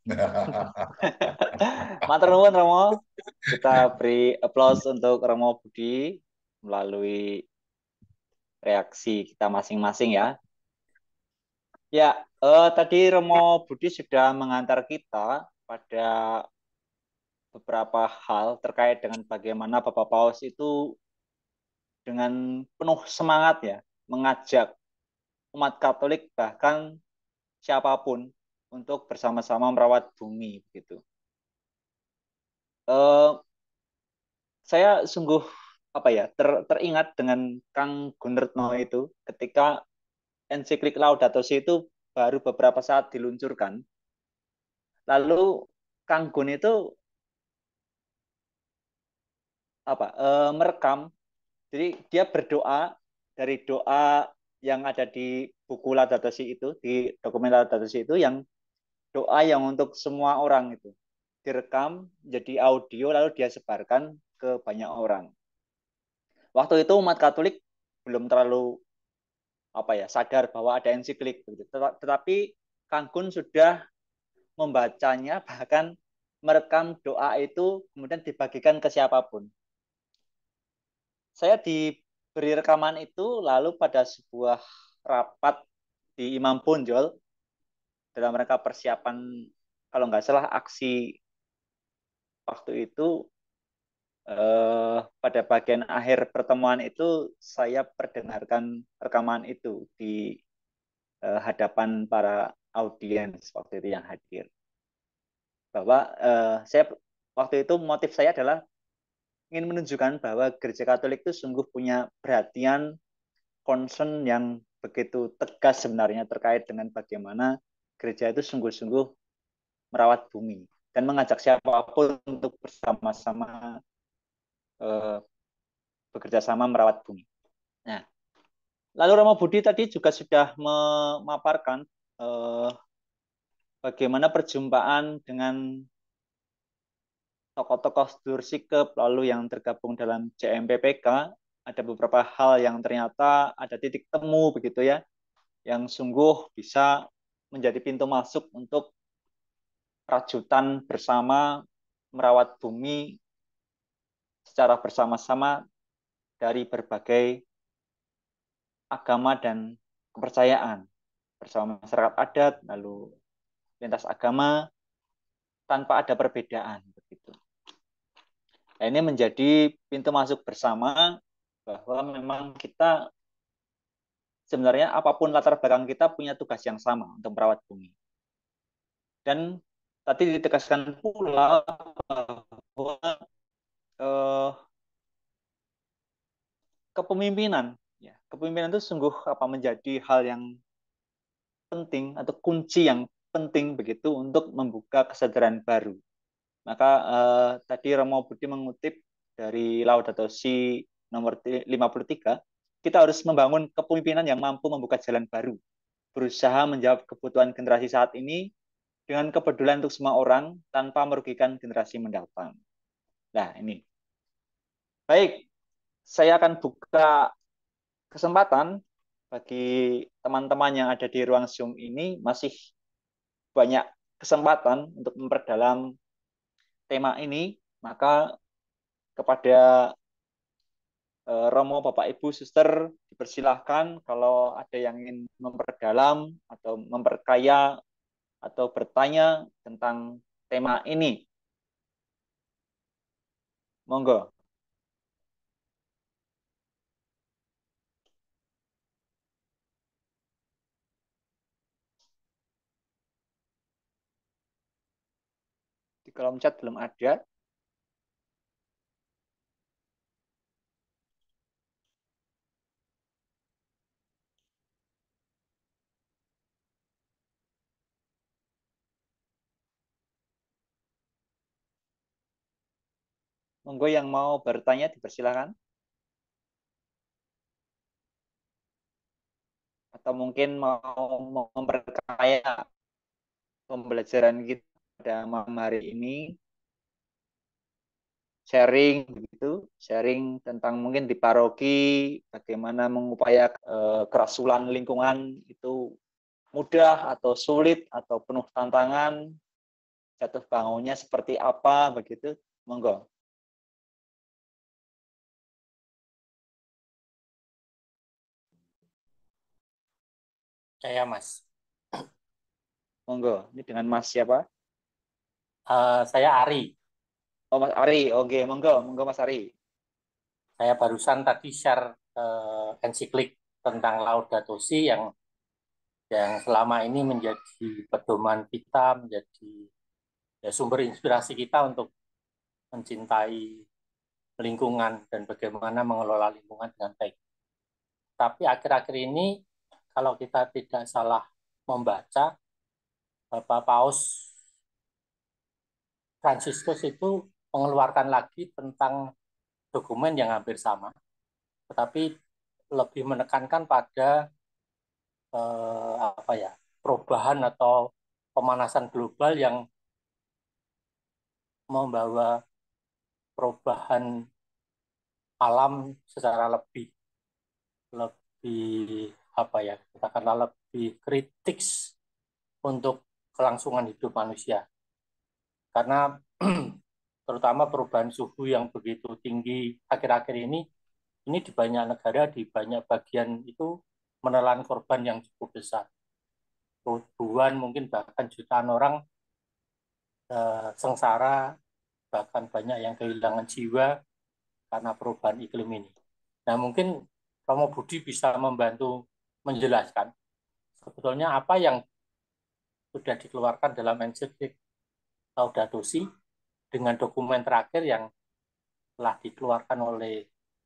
Matur nuwun Romo. Kita beri applause untuk Romo Budi melalui reaksi kita masing-masing ya. Ya, tadi Romo Budi sudah mengantar kita pada beberapa hal terkait dengan bagaimana Bapak Paus itu dengan penuh semangat ya mengajak umat Katolik bahkan siapapun untuk bersama-sama merawat bumi begitu. Saya sungguh teringat dengan Kang Gunretno itu ketika ensiklik Laudato Si itu baru beberapa saat diluncurkan. Lalu Kang Gun itu merekam. Jadi dia berdoa dari doa yang ada di buku Laudato Si itu, di dokumen Laudato Si itu yang doa yang untuk semua orang itu direkam jadi audio lalu dia sebarkan ke banyak orang. Waktu itu umat Katolik belum terlalu sadar bahwa ada ensiklik begitu. Tetapi Kang Gun sudah membacanya bahkan merekam doa itu kemudian dibagikan ke siapapun. Saya diberi rekaman itu lalu pada sebuah rapat di Imam Bonjol dalam rangka persiapan kalau nggak salah aksi waktu itu pada bagian akhir pertemuan itu saya perdengarkan rekaman itu di hadapan para audiens waktu itu yang hadir. Bahwa saya waktu itu motif saya adalah ingin menunjukkan bahwa Gereja Katolik itu sungguh punya perhatian, concern yang begitu tegas sebenarnya terkait dengan bagaimana gereja itu sungguh-sungguh merawat bumi dan mengajak siapapun untuk bersama-sama bekerja sama merawat bumi. Nah, lalu Romo Budi tadi juga sudah memaparkan bagaimana perjumpaan dengan tokoh-tokoh sedulur sikep, lalu yang tergabung dalam JMPPK, ada beberapa hal yang ternyata ada titik temu begitu ya, yang sungguh bisa menjadi pintu masuk untuk rajutan bersama merawat bumi secara bersama-sama dari berbagai agama dan kepercayaan bersama masyarakat adat, lalu lintas agama tanpa ada perbedaan begitu. Nah, ini menjadi pintu masuk bersama bahwa memang kita sebenarnya apapun latar belakang kita punya tugas yang sama untuk merawat bumi. Dan tadi ditegaskan pula bahwa kepemimpinan itu sungguh menjadi hal yang penting atau kunci yang penting begitu untuk membuka kesadaran baru. Maka tadi Romo Budi mengutip dari Laudato Si nomor 53, kita harus membangun kepemimpinan yang mampu membuka jalan baru, berusaha menjawab kebutuhan generasi saat ini dengan kepedulian untuk semua orang tanpa merugikan generasi mendatang. Nah, ini. Baik, saya akan buka kesempatan bagi teman-teman yang ada di ruang Zoom ini, masih banyak kesempatan untuk memperdalam tema ini, maka kepada Romo, Bapak, Ibu, Suster, dipersilahkan kalau ada yang ingin memperdalam atau memperkaya atau bertanya tentang tema ini. Monggo. Di kolom chat belum ada. Monggo yang mau bertanya dipersilakan. Atau mungkin mau memperkaya pembelajaran kita pada malam hari ini, sharing begitu, sharing tentang mungkin di paroki bagaimana mengupayakan kerasulan lingkungan itu mudah atau sulit atau penuh tantangan, jatuh bangunnya seperti apa begitu. Monggo. Saya Mas. Monggo. Ini dengan Mas siapa? Saya Ari. Oh, Mas Ari. Oke, monggo, monggo Mas Ari. Saya barusan tadi share ensiklik tentang Laudato Si yang selama ini menjadi pedoman kita, menjadi sumber inspirasi kita untuk mencintai lingkungan dan bagaimana mengelola lingkungan dengan baik. Tapi akhir-akhir ini, kalau kita tidak salah membaca, Bapak Paus Fransiskus itu mengeluarkan lagi tentang dokumen yang hampir sama, tetapi lebih menekankan pada perubahan atau pemanasan global yang membawa perubahan alam secara lebih katakanlah lebih kritis untuk kelangsungan hidup manusia. Karena terutama perubahan suhu yang begitu tinggi akhir-akhir ini di banyak negara, di banyak bagian itu menelan korban yang cukup besar. Ribuan, mungkin bahkan jutaan orang sengsara, bahkan banyak yang kehilangan jiwa karena perubahan iklim ini. Nah, mungkin Romo Budi bisa membantu menjelaskan sebetulnya apa yang sudah dikeluarkan dalam ensiklik Laudato Si dengan dokumen terakhir yang telah dikeluarkan oleh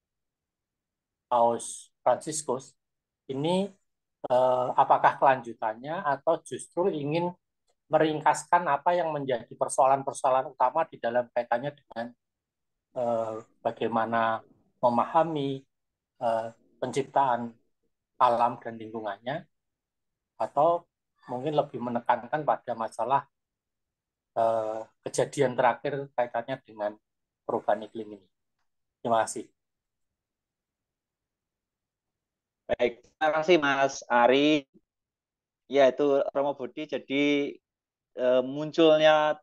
Paus Fransiskus ini apakah kelanjutannya atau justru ingin meringkaskan apa yang menjadi persoalan-persoalan utama di dalam kaitannya dengan bagaimana memahami penciptaan alam dan lingkungannya, atau mungkin lebih menekankan pada masalah kejadian terakhir kaitannya dengan perubahan iklim ini. Terima kasih. Baik, terima kasih Mas Ari. Ya, itu Romo Budi. Jadi munculnya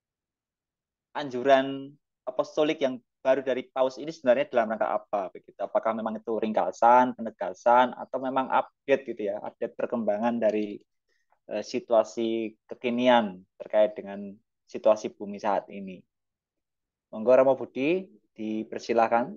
anjuran apostolik yang baru dari Paus ini sebenarnya dalam rangka apa begitu? Apakah memang itu ringkasan, penegasan, atau memang update gitu ya, update perkembangan dari situasi kekinian terkait dengan situasi bumi saat ini? Monggo Romo Budi, dipersilakan.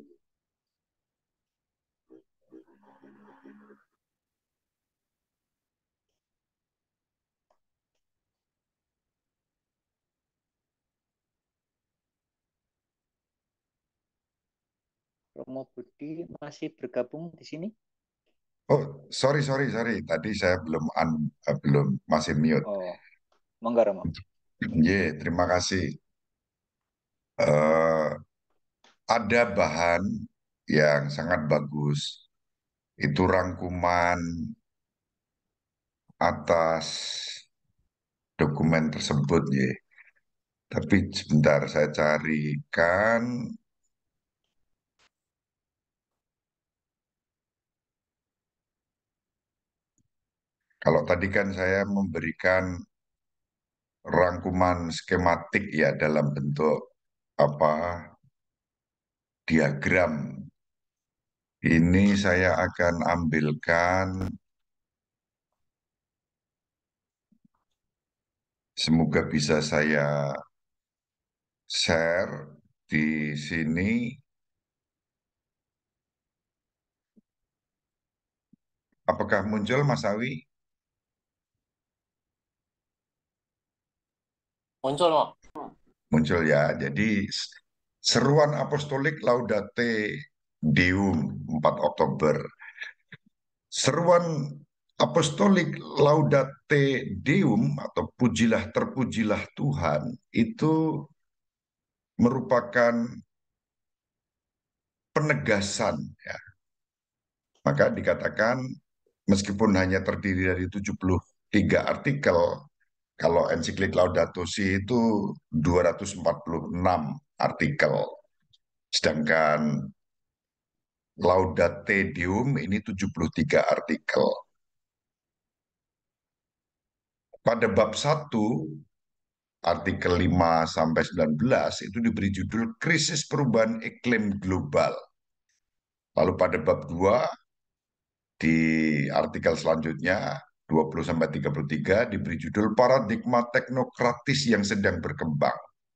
Romo Budi masih bergabung di sini? Oh, sorry. Tadi saya belum masih mute. Oh, monggo Romo. Terima kasih. Eh, ada bahan yang sangat bagus. Itu rangkuman atas dokumen tersebut, ya. Tapi sebentar saya carikan. Kalau tadi kan saya memberikan rangkuman skematik ya dalam bentuk apa diagram. Ini saya akan ambilkan, semoga bisa saya share di sini. Apakah muncul Mas Awi? Muncul, Mo. Muncul ya. Jadi seruan apostolik Laudate Deum 4 Oktober. Seruan apostolik Laudate Deum atau pujilah terpujilah Tuhan itu merupakan penegasan, ya. Maka dikatakan meskipun hanya terdiri dari 73 artikel, kalau ensiklik Laudato Si itu 246 artikel. Sedangkan Laudate Deum ini 73 artikel. Pada bab 1, artikel 5 sampai 19 itu diberi judul Krisis Perubahan Iklim Global. Lalu pada bab 2 di artikel selanjutnya 20 sampai 33 diberi judul Paradigma Teknokratis yang sedang berkembang.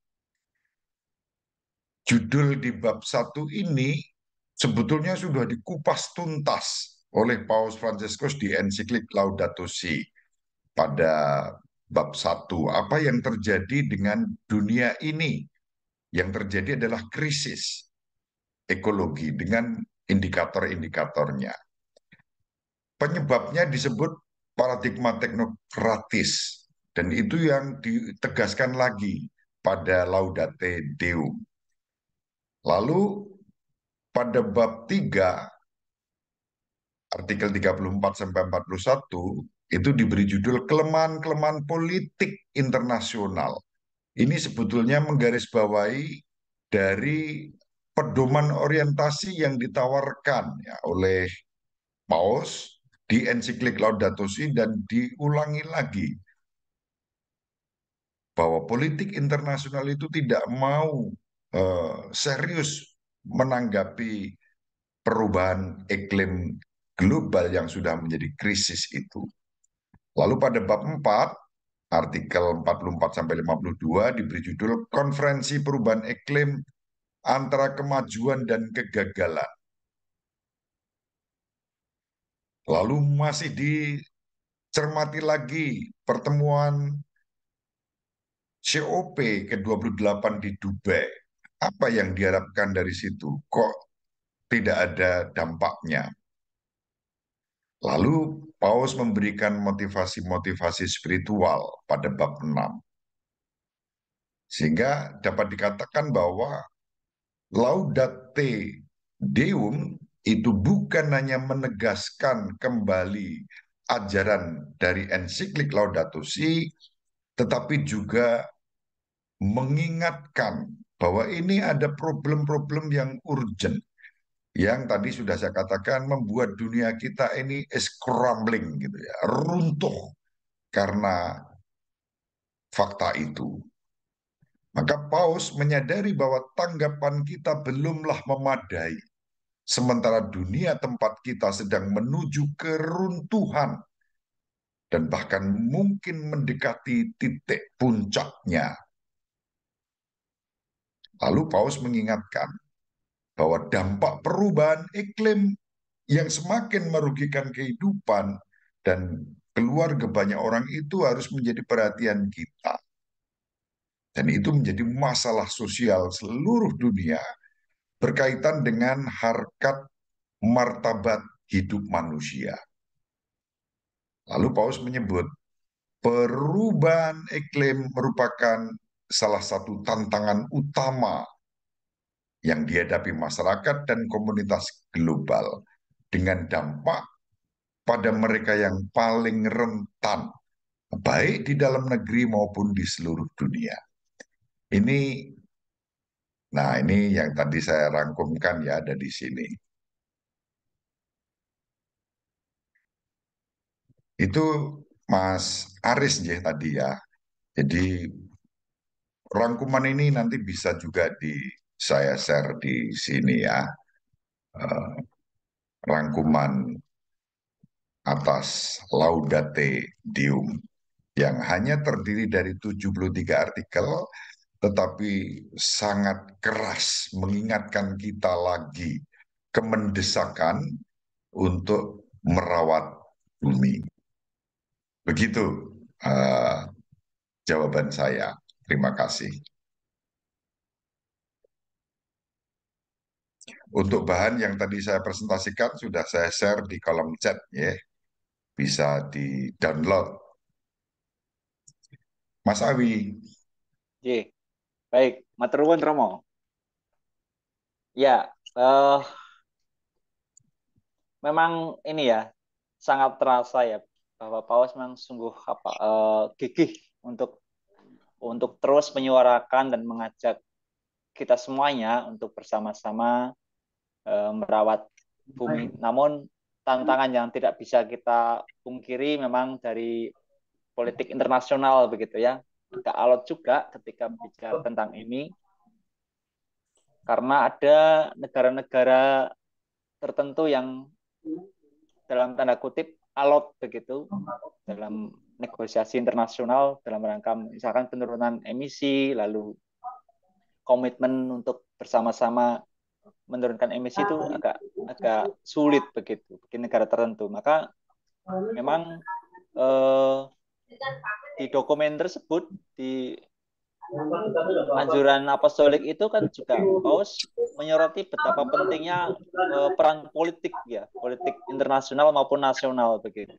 Judul di bab 1 ini sebetulnya sudah dikupas tuntas oleh Paus Fransiskus di ensiklik Laudato Si pada bab 1. Apa yang terjadi dengan dunia ini? Yang terjadi adalah krisis ekologi dengan indikator-indikatornya. Penyebabnya disebut paradigma teknokratis, dan itu yang ditegaskan lagi pada Laudate Deum. Lalu pada bab 3, artikel 34 sampai 41, itu diberi judul kelemahan-kelemahan politik internasional. Ini sebetulnya menggarisbawahi dari pedoman orientasi yang ditawarkan ya, oleh Paus di ensiklik Laudato Si dan diulangi lagi bahwa politik internasional itu tidak mau serius menanggapi perubahan iklim global yang sudah menjadi krisis itu. Lalu pada bab 4, artikel 44 sampai 52 diberi judul Konferensi Perubahan Iklim Antara Kemajuan dan Kegagalan. Lalu masih dicermati lagi pertemuan COP ke-28 di Dubai. apa yang diharapkan dari situ? Kok tidak ada dampaknya? Lalu Paus memberikan motivasi-motivasi spiritual pada bab 6. Sehingga dapat dikatakan bahwa Laudate Deum itu bukan hanya menegaskan kembali ajaran dari ensiklik Laudato Si, tetapi juga mengingatkan bahwa ini ada problem-problem yang urgent, yang tadi sudah saya katakan membuat dunia kita ini is crumbling gitu ya, runtuh karena fakta itu. Maka Paus menyadari bahwa tanggapan kita belumlah memadai, sementara dunia tempat kita sedang menuju keruntuhan dan bahkan mungkin mendekati titik puncaknya. Lalu Paus mengingatkan bahwa dampak perubahan iklim yang semakin merugikan kehidupan dan keluarga banyak orang itu harus menjadi perhatian kita. Dan itu menjadi masalah sosial seluruh dunia berkaitan dengan harkat martabat hidup manusia. Lalu Paus menyebut perubahan iklim merupakan salah satu tantangan utama yang dihadapi masyarakat dan komunitas global dengan dampak pada mereka yang paling rentan, baik di dalam negeri maupun di seluruh dunia. Ini yang tadi saya rangkumkan ya, ada di sini. Itu Mas Aris ya tadi ya. Jadi rangkuman ini nanti bisa juga saya share di sini ya. Rangkuman atas Laudate Deum yang hanya terdiri dari 73 artikel, tetapi sangat keras mengingatkan kita lagi kemendesakan untuk merawat bumi. Begitu jawaban saya. Terima kasih. Untuk bahan yang tadi saya presentasikan sudah saya share di kolom chat ya. Bisa di-download. Mas Awi. Oke, baik. Matur nuwun Romo. Ya, memang ini ya sangat terasa ya bahwa Paus memang sungguh gigih untuk terus menyuarakan dan mengajak kita semuanya untuk bersama-sama merawat bumi. Namun tantangan yang tidak bisa kita pungkiri memang dari politik internasional begitu ya. Agak alot juga ketika bicara tentang ini. Karena ada negara-negara tertentu yang dalam tanda kutip alot begitu dalam negosiasi internasional dalam rangka misalkan penurunan emisi, lalu komitmen untuk bersama-sama menurunkan emisi itu agak sulit begitu bagi negara tertentu. Maka memang di dokumen tersebut, di anjuran apostolik itu kan juga Paus menyoroti betapa pentingnya peran politik ya, politik internasional maupun nasional begitu.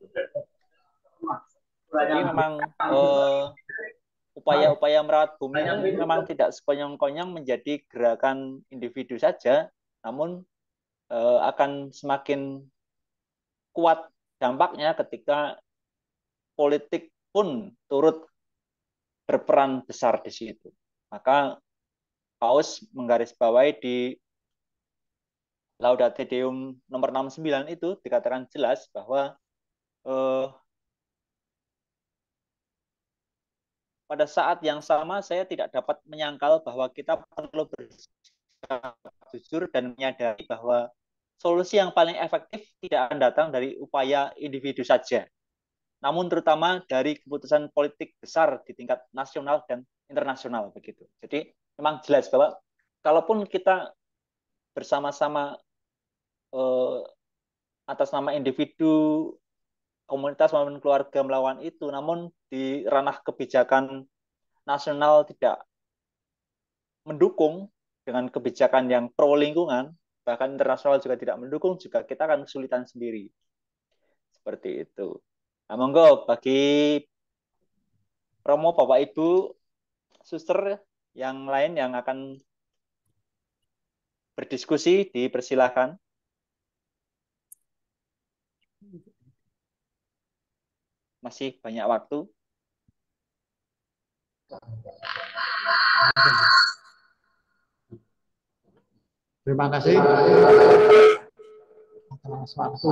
Jadi memang upaya-upaya merawat bumi ini memang tidak sekonyong-konyong menjadi gerakan individu saja, namun akan semakin kuat dampaknya ketika politik pun turut berperan besar di situ. Maka Paus menggarisbawahi di Laudate Deum nomor 69 itu dikatakan jelas bahwa pada saat yang sama saya tidak dapat menyangkal bahwa kita perlu bersikap jujur dan menyadari bahwa solusi yang paling efektif tidak akan datang dari upaya individu saja, namun terutama dari keputusan politik besar di tingkat nasional dan internasional begitu. Jadi memang jelas bahwa kalaupun kita bersama-sama atas nama individu, komunitas maupun keluarga melawan itu, namun di ranah kebijakan nasional tidak mendukung, dengan kebijakan yang pro lingkungan, bahkan internasional juga tidak mendukung, juga kita akan kesulitan sendiri. Seperti itu. Nah, monggo bagi Romo, Bapak Ibu, suster yang lain yang akan berdiskusi, dipersilakan. Masih banyak waktu. Terima kasih atas waktu.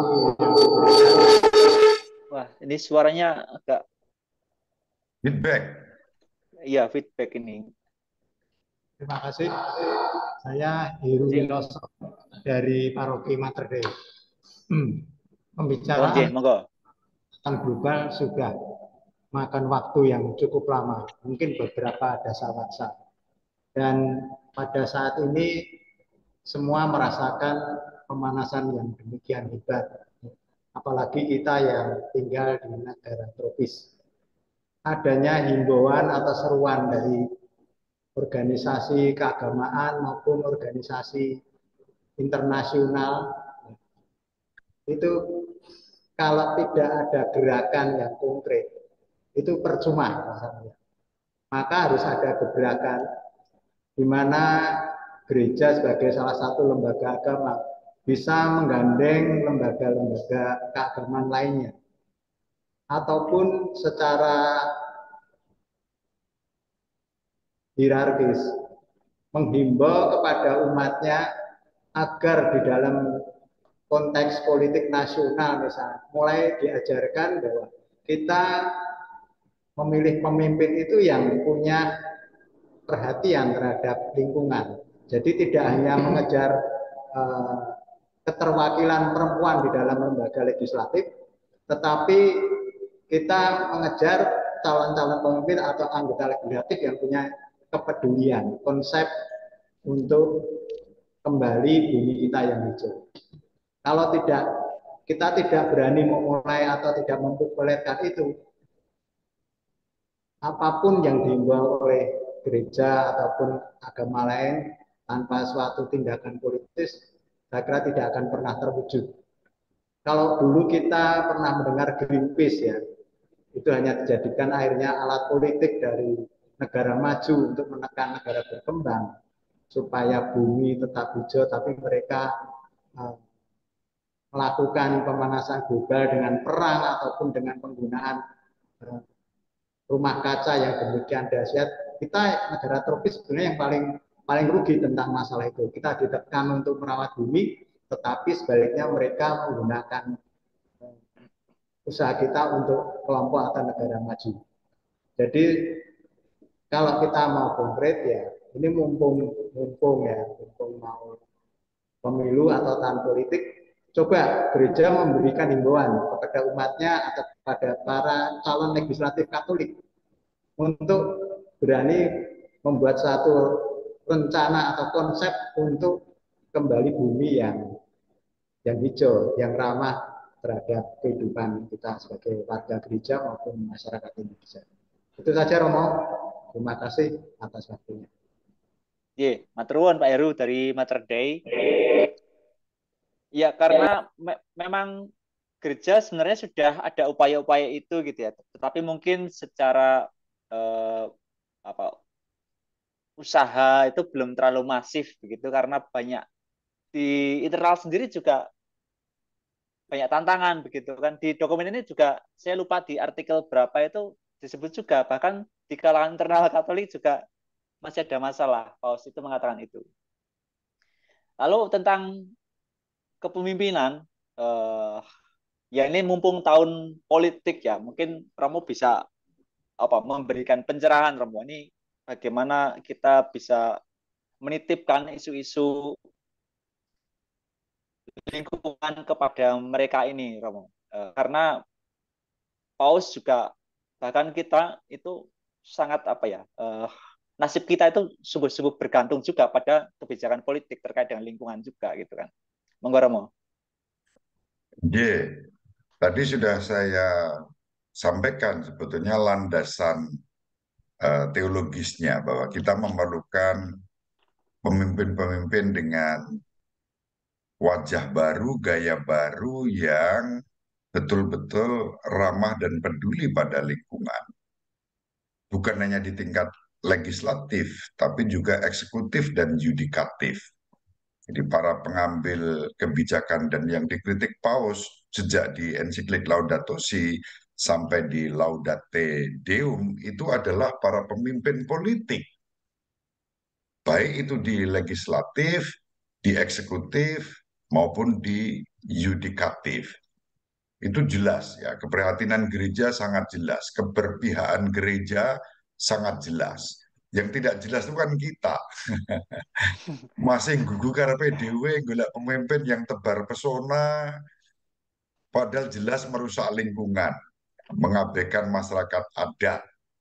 Wah, ini suaranya agak Feedback. iya feedback ini. Terima kasih. Saya Heru Wiloso dari Paroki Mater Dei. Pembicaraan Monggo. tentang global sudah makan waktu yang cukup lama, mungkin beberapa dasar-dasar. Dan pada saat ini semua merasakan pemanasan yang demikian hebat. Apalagi kita yang tinggal di negara tropis. Adanya himbauan atau seruan dari organisasi keagamaan maupun organisasi internasional, itu kalau tidak ada gerakan yang konkret, itu percuma rasanya. Maka harus ada gerakan di mana gereja sebagai salah satu lembaga agama bisa menggandeng lembaga-lembaga keagamaan lainnya, ataupun secara hierarkis menghimbau kepada umatnya agar di dalam konteks politik nasional misalnya mulai diajarkan bahwa kita memilih pemimpin itu yang punya perhatian terhadap lingkungan. Jadi tidak hanya mengejar keterwakilan perempuan di dalam lembaga legislatif, tetapi kita mengejar calon-calon pemimpin atau anggota legislatif yang punya kepedulian, konsep untuk kembali bumi kita yang hijau. Kalau tidak, kita tidak berani memulai atau tidak mempopulerkan itu, apapun yang diimbau oleh gereja ataupun agama lain tanpa suatu tindakan politis, saya kira tidak akan pernah terwujud. Kalau dulu kita pernah mendengar Greenpeace ya, itu hanya dijadikan akhirnya alat politik dari negara maju untuk menekan negara berkembang supaya bumi tetap hijau, tapi mereka melakukan pemanasan global dengan perang ataupun dengan penggunaan rumah kaca yang demikian dahsyat. Kita negara tropis sebenarnya yang paling rugi tentang masalah itu. Kita ditekan untuk merawat bumi, tetapi sebaliknya mereka menggunakan usaha kita untuk kelompok atau negara maju. Jadi kalau kita mau konkret ya, ini mumpung mau pemilu atau tahun politik, coba gereja memberikan himbauan kepada umatnya atau kepada para calon legislatif Katolik untuk berani membuat satu rencana atau konsep untuk kembali bumi yang hijau, yang ramah terhadap kehidupan kita sebagai warga gereja maupun masyarakat Indonesia. Itu saja Romo. Terima kasih atas waktunya. Matur nuwun Pak Heru dari Mater Dei. Ya, karena memang gereja sebenarnya sudah ada upaya-upaya itu gitu ya. Tetapi mungkin secara usaha itu belum terlalu masif begitu, karena banyak di internal sendiri juga banyak tantangan begitu kan. Di dokumen ini juga saya lupa di artikel berapa itu disebut juga, bahkan di kalangan internal Katolik juga masih ada masalah. Paus itu mengatakan itu. Lalu tentang kepemimpinan, ya ini mumpung tahun politik ya, mungkin Romo bisa memberikan pencerahan, Romo. Ini bagaimana kita bisa menitipkan isu-isu lingkungan kepada mereka ini, Romo. Karena Paus juga, bahkan kita itu sangat nasib kita itu sungguh-sungguh bergantung juga pada kebijakan politik terkait dengan lingkungan juga gitu kan. Monggo Romo. Tadi sudah saya sampaikan sebetulnya landasan teologisnya bahwa kita memerlukan pemimpin-pemimpin dengan wajah baru, gaya baru yang betul-betul ramah dan peduli pada lingkungan. Bukan hanya di tingkat legislatif, tapi juga eksekutif dan yudikatif. Jadi para pengambil kebijakan dan yang dikritik Paus sejak di ensiklik Laudato Si sampai di Laudate Deum itu adalah para pemimpin politik. Baik itu di legislatif, di eksekutif, maupun di yudikatif. Itu jelas ya, keprihatinan gereja sangat jelas, keberpihakan gereja sangat jelas. Yang tidak jelas itu kan kita. Masih gugu karepe dhewe golek pemimpin yang tebar pesona, padahal jelas merusak lingkungan, mengabaikan masyarakat adat.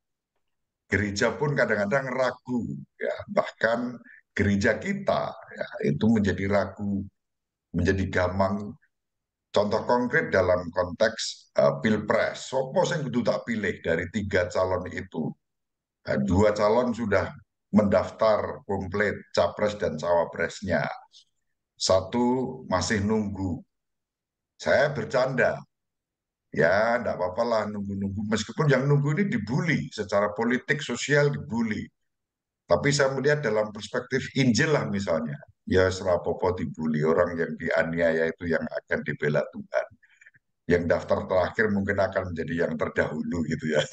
Gereja pun kadang-kadang ragu, ya, bahkan gereja kita ya, itu menjadi ragu, menjadi gamang. Contoh konkret dalam konteks pilpres, sopo sing kudu tak pilih dari 3 calon itu. 2 calon sudah mendaftar komplit capres dan cawapresnya. 1 masih nunggu. Saya bercanda, ya enggak apa-apa lah nunggu-nunggu. Meskipun yang nunggu ini dibully, secara politik sosial dibully. Tapi saya melihat dalam perspektif Injil lah misalnya. Ya serapopo dibully, orang yang dianiaya itu yang akan dibela Tuhan. Yang daftar terakhir mungkin akan menjadi yang terdahulu gitu ya.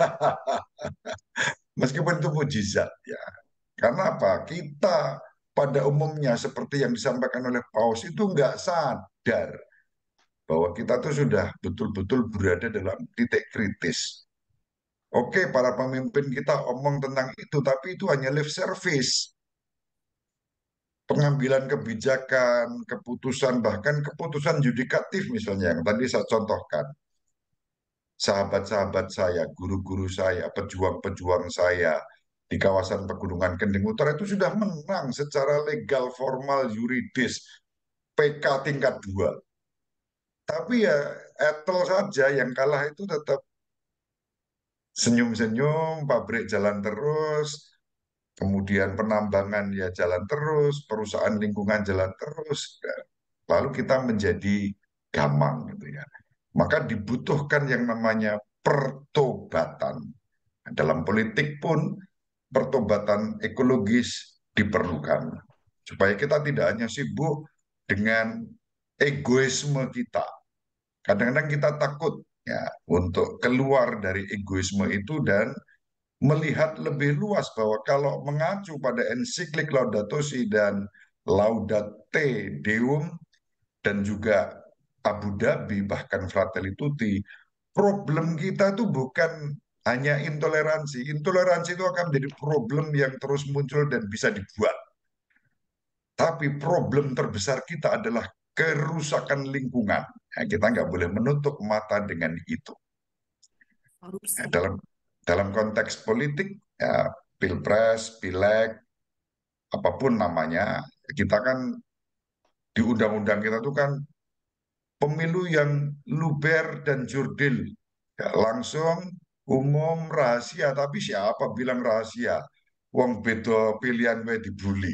Meskipun itu mujizat ya. Karena apa? Kita pada umumnya seperti yang disampaikan oleh Paus itu nggak sadar bahwa kita tuh sudah betul-betul berada dalam titik kritis. Oke, para pemimpin kita omong tentang itu, tapi itu hanya lip service. Pengambilan kebijakan, keputusan, bahkan keputusan yudikatif misalnya yang tadi saya contohkan. Sahabat-sahabat saya, guru-guru saya, pejuang-pejuang saya di kawasan Pegunungan Kendeng Utara itu sudah menang secara legal, formal, yuridis, PK tingkat 2. Tapi ya etel saja yang kalah itu tetap senyum-senyum, pabrik jalan terus, kemudian penambangan ya jalan terus, perusahaan lingkungan jalan terus, lalu kita menjadi gamang gitu ya. Maka dibutuhkan yang namanya pertobatan. Dalam politik pun pertobatan ekologis diperlukan. Supaya kita tidak hanya sibuk dengan egoisme kita. Kadang-kadang kita takut ya untuk keluar dari egoisme itu dan melihat lebih luas bahwa kalau mengacu pada ensiklik Laudato Si dan Laudate Deum dan juga Abu Dhabi bahkan Fratelli Tutti, problem kita itu bukan hanya intoleransi. Intoleransi itu akan menjadi problem yang terus muncul dan bisa dibuat. Tapi problem terbesar kita adalah kerusakan lingkungan. Nah, kita nggak boleh menutup mata dengan itu. Nah, dalam konteks politik, ya, pilpres, pileg, apapun namanya, kita kan di undang-undang kita tuh kan pemilu yang luber dan jurdil. Ya, langsung, umum, rahasia. Tapi siapa bilang rahasia? Wong beda pilihan we dibully.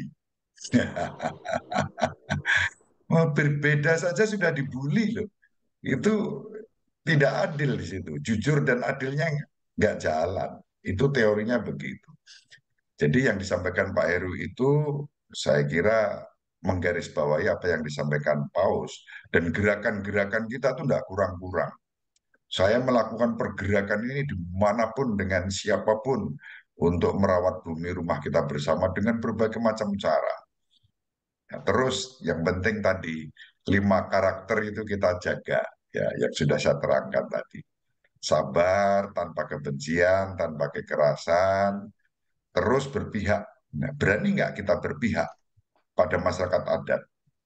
Berbeda saja sudah dibully loh. Itu tidak adil di situ. Jujur dan adilnya nggak jalan. Itu teorinya begitu. Jadi yang disampaikan Pak Heru itu saya kira menggarisbawahi apa yang disampaikan Paus. Dan gerakan-gerakan kita tuh nggak kurang-kurang. Saya melakukan pergerakan ini dimanapun dengan siapapun untuk merawat bumi rumah kita bersama dengan berbagai macam cara. Nah, terus yang penting tadi 5 karakter itu kita jaga ya yang sudah saya terangkan tadi. Sabar tanpa kebencian, tanpa kekerasan, terus berpihak. Nah, berani nggak kita berpihak pada masyarakat adat?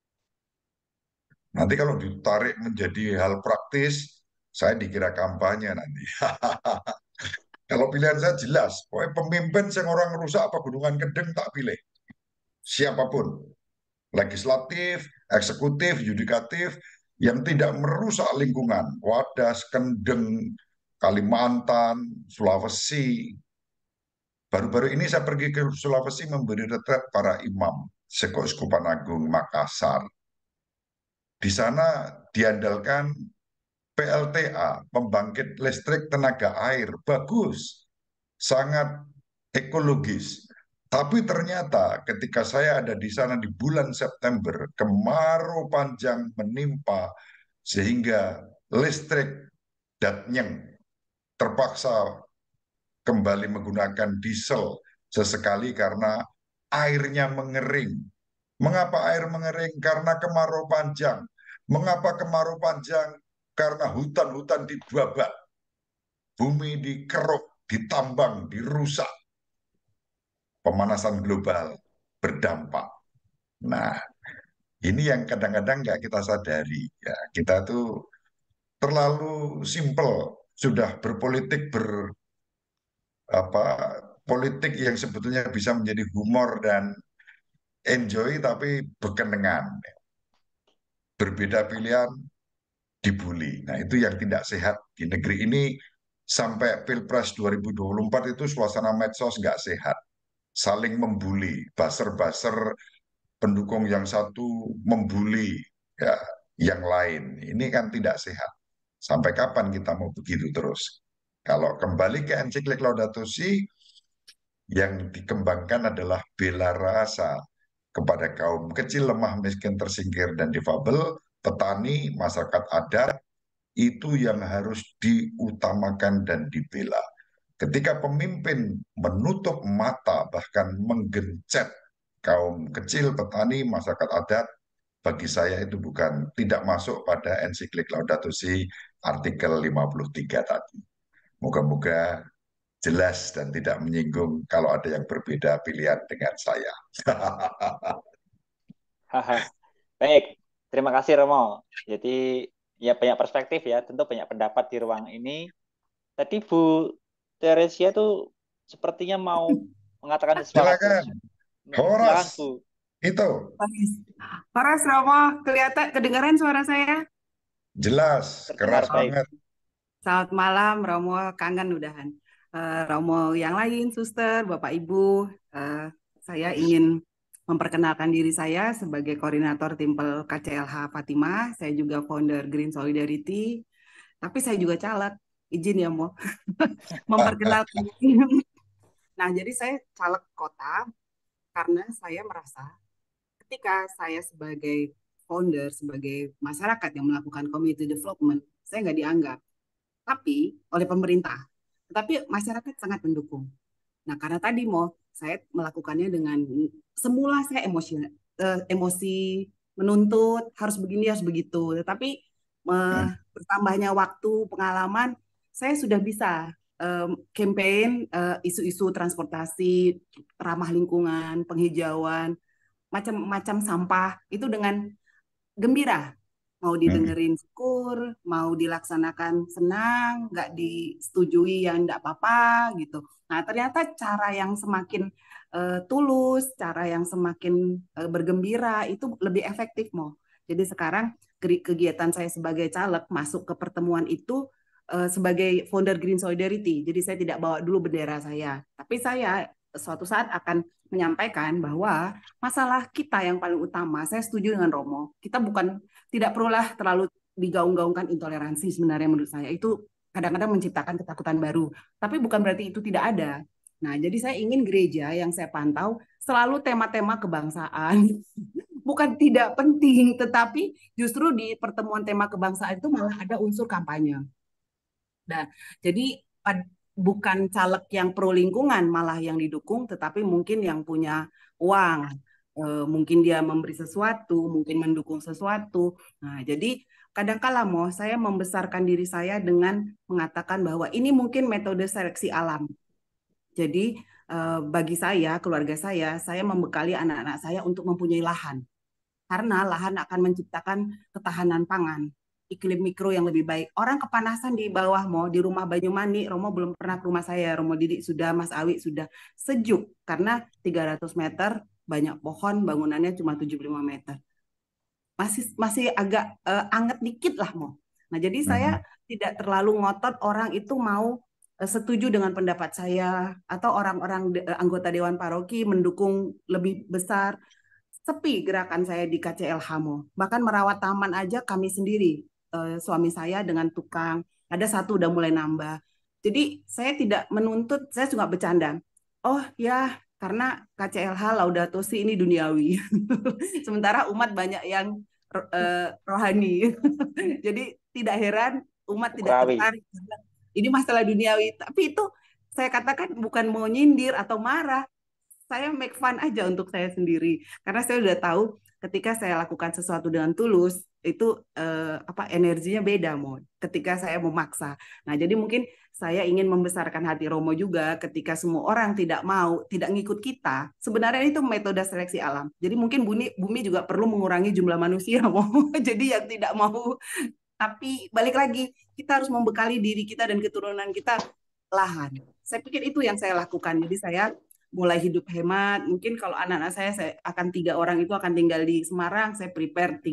Nanti kalau ditarik menjadi hal praktis, saya dikira kampanye nanti. Kalau pilihan saya jelas, pokoknya pemimpin yang orang rusak apa Gunungan Kendeng tak pilih. Siapapun, legislatif, eksekutif, yudikatif, yang tidak merusak lingkungan. Wadas, Kendeng, Kalimantan, Sulawesi. Baru-baru ini saya pergi ke Sulawesi memberi retret para imam. Sekeuskupan Agung Makassar. Di sana diandalkan PLTA, pembangkit listrik tenaga air, bagus, sangat ekologis. Tapi ternyata ketika saya ada di sana di bulan September, kemarau panjang menimpa sehingga listrik datnyeng terpaksa kembali menggunakan diesel sesekali karena airnya mengering. Mengapa air mengering? Karena kemarau panjang. Mengapa kemarau panjang? Karena hutan-hutan dibabat, bumi dikeruk, ditambang, dirusak. Pemanasan global berdampak. Nah, ini yang kadang-kadang nggak kita sadari. Ya, kita tuh terlalu simpel, sudah berpolitik politik yang sebetulnya bisa menjadi humor dan enjoy tapi berkenengan. Berbeda pilihan dibully. Nah, itu yang tidak sehat di negeri ini. Sampai Pilpres 2024 itu suasana medsos nggak sehat. Saling membuli, buzzer-buzzer pendukung yang satu membuli ya, yang lain. Ini kan tidak sehat. Sampai kapan kita mau begitu terus? Kalau kembali ke ensiklik Laudato Si, yang dikembangkan adalah bela rasa kepada kaum kecil, lemah, miskin, tersingkir, dan difabel, petani, masyarakat adat, itu yang harus diutamakan dan dibela. Ketika pemimpin menutup mata, bahkan menggencet kaum kecil, petani, masyarakat adat, bagi saya itu bukan, tidak masuk pada ensiklik Laudato Si artikel 53 tadi. Moga-moga jelas dan tidak menyinggung kalau ada yang berbeda pilihan dengan saya. Baik, terima kasih Romo. Jadi ya banyak perspektif ya, tentu banyak pendapat di ruang ini. Tadi Bu Teresia tuh sepertinya mau mengatakan sesuatu. Silakan, Silakan Horas, Bu. itu Horas, Romo, kelihatan kedengaran suara saya? jelas, Terdengar keras baik. banget. Selamat malam, Romo, kangen udahan. Romo yang lain, Suster, Bapak Ibu, saya ingin memperkenalkan diri saya sebagai koordinator Timpel KCLH Fatimah. Saya juga founder Green Solidarity, tapi saya juga caleg. Izin ya, Mo, memperkenalkan. Nah, jadi saya caleg kota karena saya merasa ketika saya sebagai founder, sebagai masyarakat yang melakukan community development, saya nggak dianggap tapi oleh pemerintah. Tetapi masyarakat sangat mendukung. Nah, karena tadi saya melakukannya dengan semula saya emosi menuntut harus begini harus begitu. Tetapi bertambahnya waktu, pengalaman, saya sudah bisa campaign isu-isu transportasi ramah lingkungan, penghijauan, macam-macam sampah itu dengan gembira. Mau didengerin syukur, mau dilaksanakan senang, nggak disetujui yang nggak apa-apa gitu. Nah, ternyata cara yang semakin tulus, cara yang semakin bergembira itu lebih efektif, Jadi sekarang kegiatan saya sebagai caleg masuk ke pertemuan itu sebagai founder Green Solidarity. Jadi saya tidak bawa dulu bendera saya, tapi saya suatu saat akan menyampaikan bahwa masalah kita yang paling utama, saya setuju dengan Romo, kita tidak perlulah terlalu digaung-gaungkan intoleransi sebenarnya menurut saya. Itu kadang-kadang menciptakan ketakutan baru. Tapi bukan berarti itu tidak ada. Nah, jadi saya ingin gereja yang saya pantau selalu tema-tema kebangsaan. Bukan tidak penting, tetapi justru di pertemuan tema kebangsaan itu malah ada unsur kampanye. Nah, jadi bukan caleg yang pro lingkungan malah yang didukung, tetapi mungkin yang punya uang, mungkin dia memberi sesuatu, mungkin mendukung sesuatu. Nah, jadi kadang-kala saya membesarkan diri saya dengan mengatakan bahwa ini mungkin metode seleksi alam. Jadi bagi saya, keluarga saya membekali anak-anak saya untuk mempunyai lahan. Karena lahan akan menciptakan ketahanan pangan, iklim mikro yang lebih baik. Orang kepanasan di bawah, di rumah Banyumani, Romo belum pernah ke rumah saya, Romo Didik sudah, Mas Awi sudah, sejuk karena 300 meter, banyak pohon, bangunannya cuma 75 meter. Masih agak anget dikit lah, Nah, jadi saya tidak terlalu ngotot orang itu mau setuju dengan pendapat saya atau orang-orang anggota Dewan Paroki mendukung lebih besar. sepi gerakan saya di KCL Hamo. Bahkan merawat taman aja kami sendiri, suami saya dengan tukang. Ada satu udah mulai nambah. Jadi saya tidak menuntut, saya suka bercanda. Oh ya, karena KCLH Laudato Si ini duniawi. Sementara umat banyak yang rohani. Jadi tidak heran umat tidak Ukrawi. tertarik. Ini masalah duniawi. Tapi itu saya katakan bukan mau nyindir atau marah, saya make fun aja untuk saya sendiri karena saya udah tahu ketika saya lakukan sesuatu dengan tulus itu energinya beda mau ketika saya memaksa. Nah, jadi mungkin saya ingin membesarkan hati Romo juga ketika semua orang tidak mau, tidak ngikut kita. Sebenarnya itu metode seleksi alam. Jadi mungkin bumi juga perlu mengurangi jumlah manusia mau. Jadi yang tidak mau, tapi balik lagi kita harus membekali diri kita dan keturunan kita lahan. Saya pikir itu yang saya lakukan. Jadi saya mulai hidup hemat. Mungkin kalau anak-anak saya akan 3 orang itu akan tinggal di Semarang. Saya prepare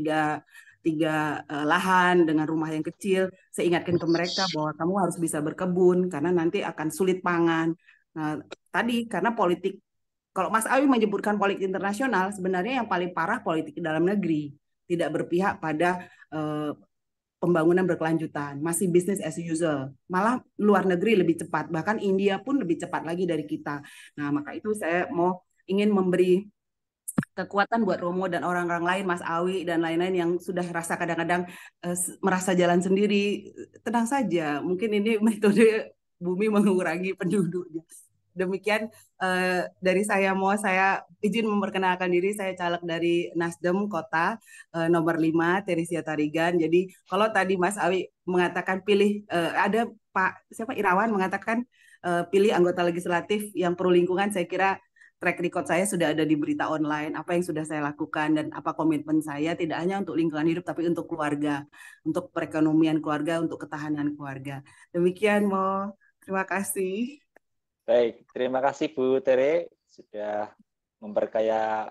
tiga lahan dengan rumah yang kecil. Saya ingatkan ke mereka bahwa kamu harus bisa berkebun karena nanti akan sulit pangan. Nah, tadi karena politik, kalau Mas Awi menyebutkan politik internasional, sebenarnya yang paling parah politik dalam negeri. Tidak berpihak pada pembangunan berkelanjutan, masih bisnis as usual. Malah luar negeri lebih cepat, bahkan India pun lebih cepat lagi dari kita. Nah, maka itu saya ingin memberi kekuatan buat Romo dan orang-orang lain, Mas Awi dan lain-lain yang sudah rasa kadang-kadang merasa jalan sendiri. Tenang saja, mungkin ini metode bumi mengurangi penduduknya. Demikian dari saya izin memperkenalkan diri, saya caleg dari Nasdem Kota nomor 5 Teresia Tarigan. Jadi kalau tadi Mas Awi mengatakan pilih ada Pak siapa Irawan mengatakan pilih anggota legislatif yang pro lingkungan, saya kira track record saya sudah ada di berita online, apa yang sudah saya lakukan dan apa komitmen saya tidak hanya untuk lingkungan hidup tapi untuk keluarga, untuk perekonomian keluarga, untuk ketahanan keluarga. Demikian Mo, terima kasih. Baik, terima kasih Bu Tere sudah memperkaya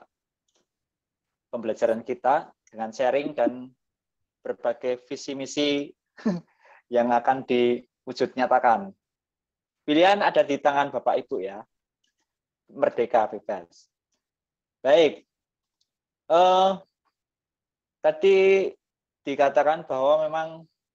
pembelajaran kita dengan sharing dan berbagai visi misi yang akan diwujud nyatakan. Pilihan ada di tangan Bapak Ibu ya. Merdeka bebas. Baik. Tadi dikatakan bahwa memang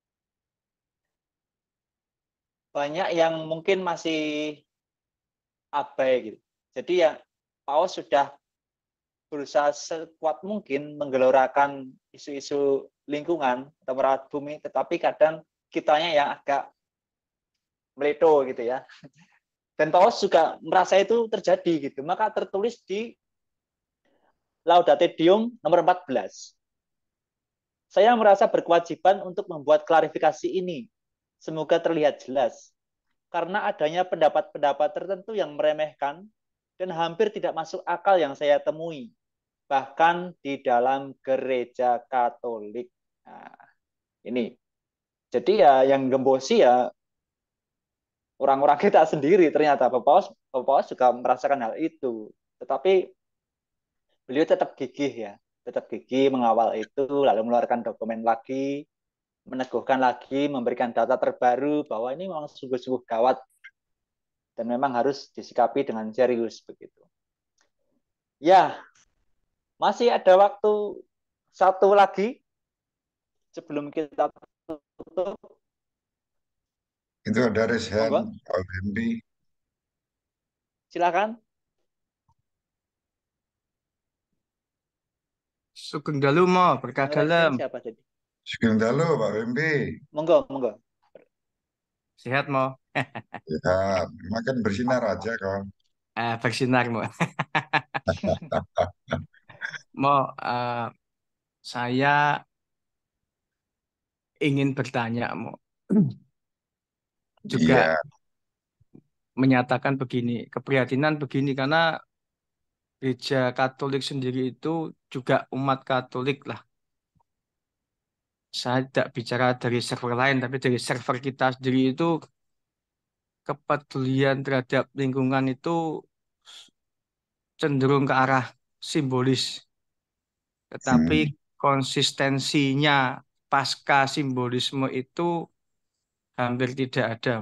banyak yang mungkin masih abai gitu. Jadi ya Paus sudah berusaha sekuat mungkin menggelorakan isu-isu lingkungan atau merawat bumi, tetapi kadang kitanya yang agak meleto gitu ya. Dan Paus juga merasa itu terjadi gitu. Maka tertulis di Laudate Deum nomor 14. Saya merasa berkewajiban untuk membuat klarifikasi ini. Semoga terlihat jelas. Karena adanya pendapat-pendapat tertentu yang meremehkan dan hampir tidak masuk akal yang saya temui. Bahkan di dalam gereja Katolik. Nah, ini. Jadi ya yang gembosi ya orang-orang kita sendiri ternyata. Bapak Paus juga merasakan hal itu. Tetapi beliau tetap gigih ya. Tetap gigih mengawal itu, lalu mengeluarkan dokumen lagi, meneguhkan lagi, memberikan data terbaru bahwa ini memang sungguh-sungguh gawat dan memang harus disikapi dengan serius begitu. Ya, masih ada waktu satu lagi sebelum kita tutup. Itu ada Reshan, Pak Wimbi. Silakan. Sugeng dalu mo, berkah dalam. Siapa tadi? Sugeng dalu, Pak Wimbi. Monggo, monggo. Sehat mo. Ya, makan bersinar aja kok. Bersinar mo. Mo, saya ingin bertanya mo. Juga menyatakan begini, keprihatinan begini karena gereja Katolik sendiri itu juga umat Katolik lah. Saya tidak bicara dari server lain, tapi dari server kita sendiri itu kepedulian terhadap lingkungan itu cenderung ke arah simbolis. Tetapi konsistensinya pasca simbolisme itu hampir tidak ada.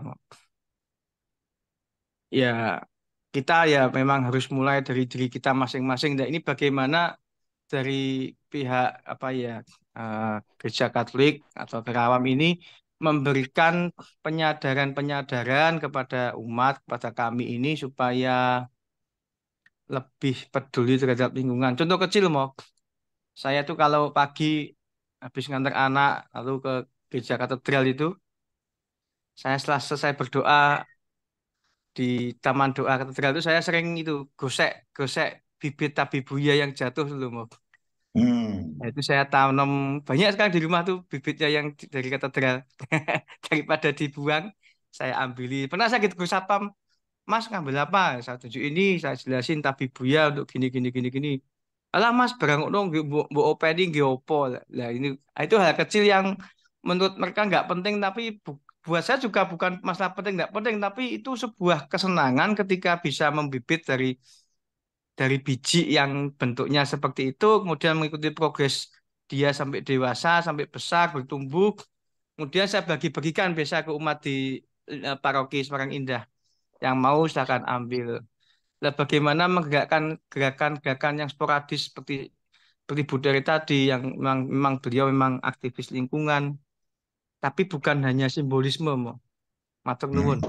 Ya, kita ya memang harus mulai dari diri kita masing-masing. Dan ini bagaimana dari pihak apa ya Gereja Katolik atau Kerawam ini memberikan penyadaran-penyadaran kepada umat, kepada kami ini supaya lebih peduli terhadap lingkungan. Contoh kecil, Mok. Saya tuh kalau pagi habis ngantar anak lalu ke gereja katedral itu, saya setelah selesai berdoa di taman doa katedral itu saya sering itu gosek bibit tabibuya yang jatuh dulu, Mok. Nah, itu saya tanam banyak sekali di rumah tuh bibitnya yang dari katedral. Daripada dibuang, saya ambili. Pernah saya gitu ke satpam, Mas ngambil apa? Saya tunjuk ini, saya jelasin tabibuya untuk gini gini gini gini. Alah Mas, barang dong, bu openi nggih opo. Lah ini itu hal kecil yang menurut mereka nggak penting, tapi buat saya juga bukan masalah penting nggak penting, tapi itu sebuah kesenangan ketika bisa membibit dari biji yang bentuknya seperti itu, kemudian mengikuti progres dia sampai dewasa, sampai besar, bertumbuh. Kemudian saya bagi-bagikan biasa ke umat di paroki Semarang Indah. Yang mau silakan ambil. Nah, bagaimana menggerakkan gerakan-gerakan yang sporadis seperti Bu Dari tadi, yang memang beliau memang aktivis lingkungan, tapi bukan hanya simbolisme, Mo. Matur nuwun.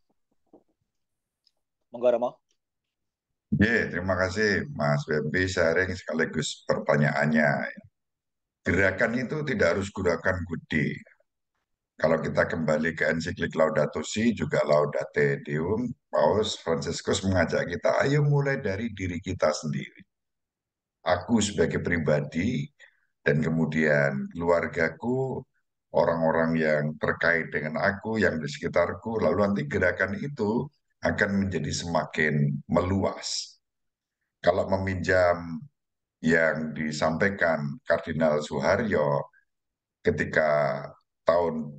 Monggo Romo. Terima kasih Mas Wempi sharing sekaligus pertanyaannya. Gerakan itu tidak harus gerakan gede. Kalau kita kembali ke ensiklik Laudato Si, juga Laudate Deum, Paus Fransiskus mengajak kita, ayo mulai dari diri kita sendiri. Aku sebagai pribadi, dan kemudian keluargaku, orang-orang yang terkait dengan aku, yang di sekitarku, lalu nanti gerakan itu akan menjadi semakin meluas. Kalau meminjam yang disampaikan Kardinal Suharyo ketika tahun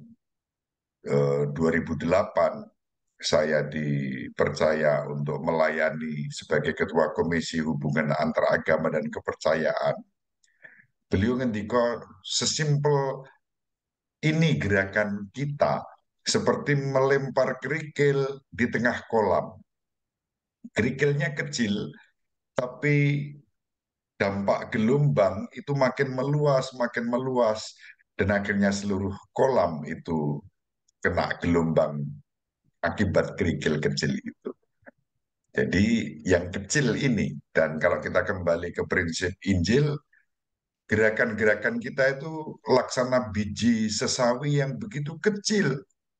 2008 saya dipercaya untuk melayani sebagai Ketua Komisi Hubungan Antara Agama dan Kepercayaan. Beliau ngendiko sesimpel ini gerakan kita seperti melempar kerikil di tengah kolam. Kerikilnya kecil, tapi dampak gelombang itu makin meluas, dan akhirnya seluruh kolam itu kena gelombang akibat kerikil kecil itu. Jadi yang kecil ini, dan kalau kita kembali ke prinsip Injil, gerakan-gerakan kita itu laksana biji sesawi yang begitu kecil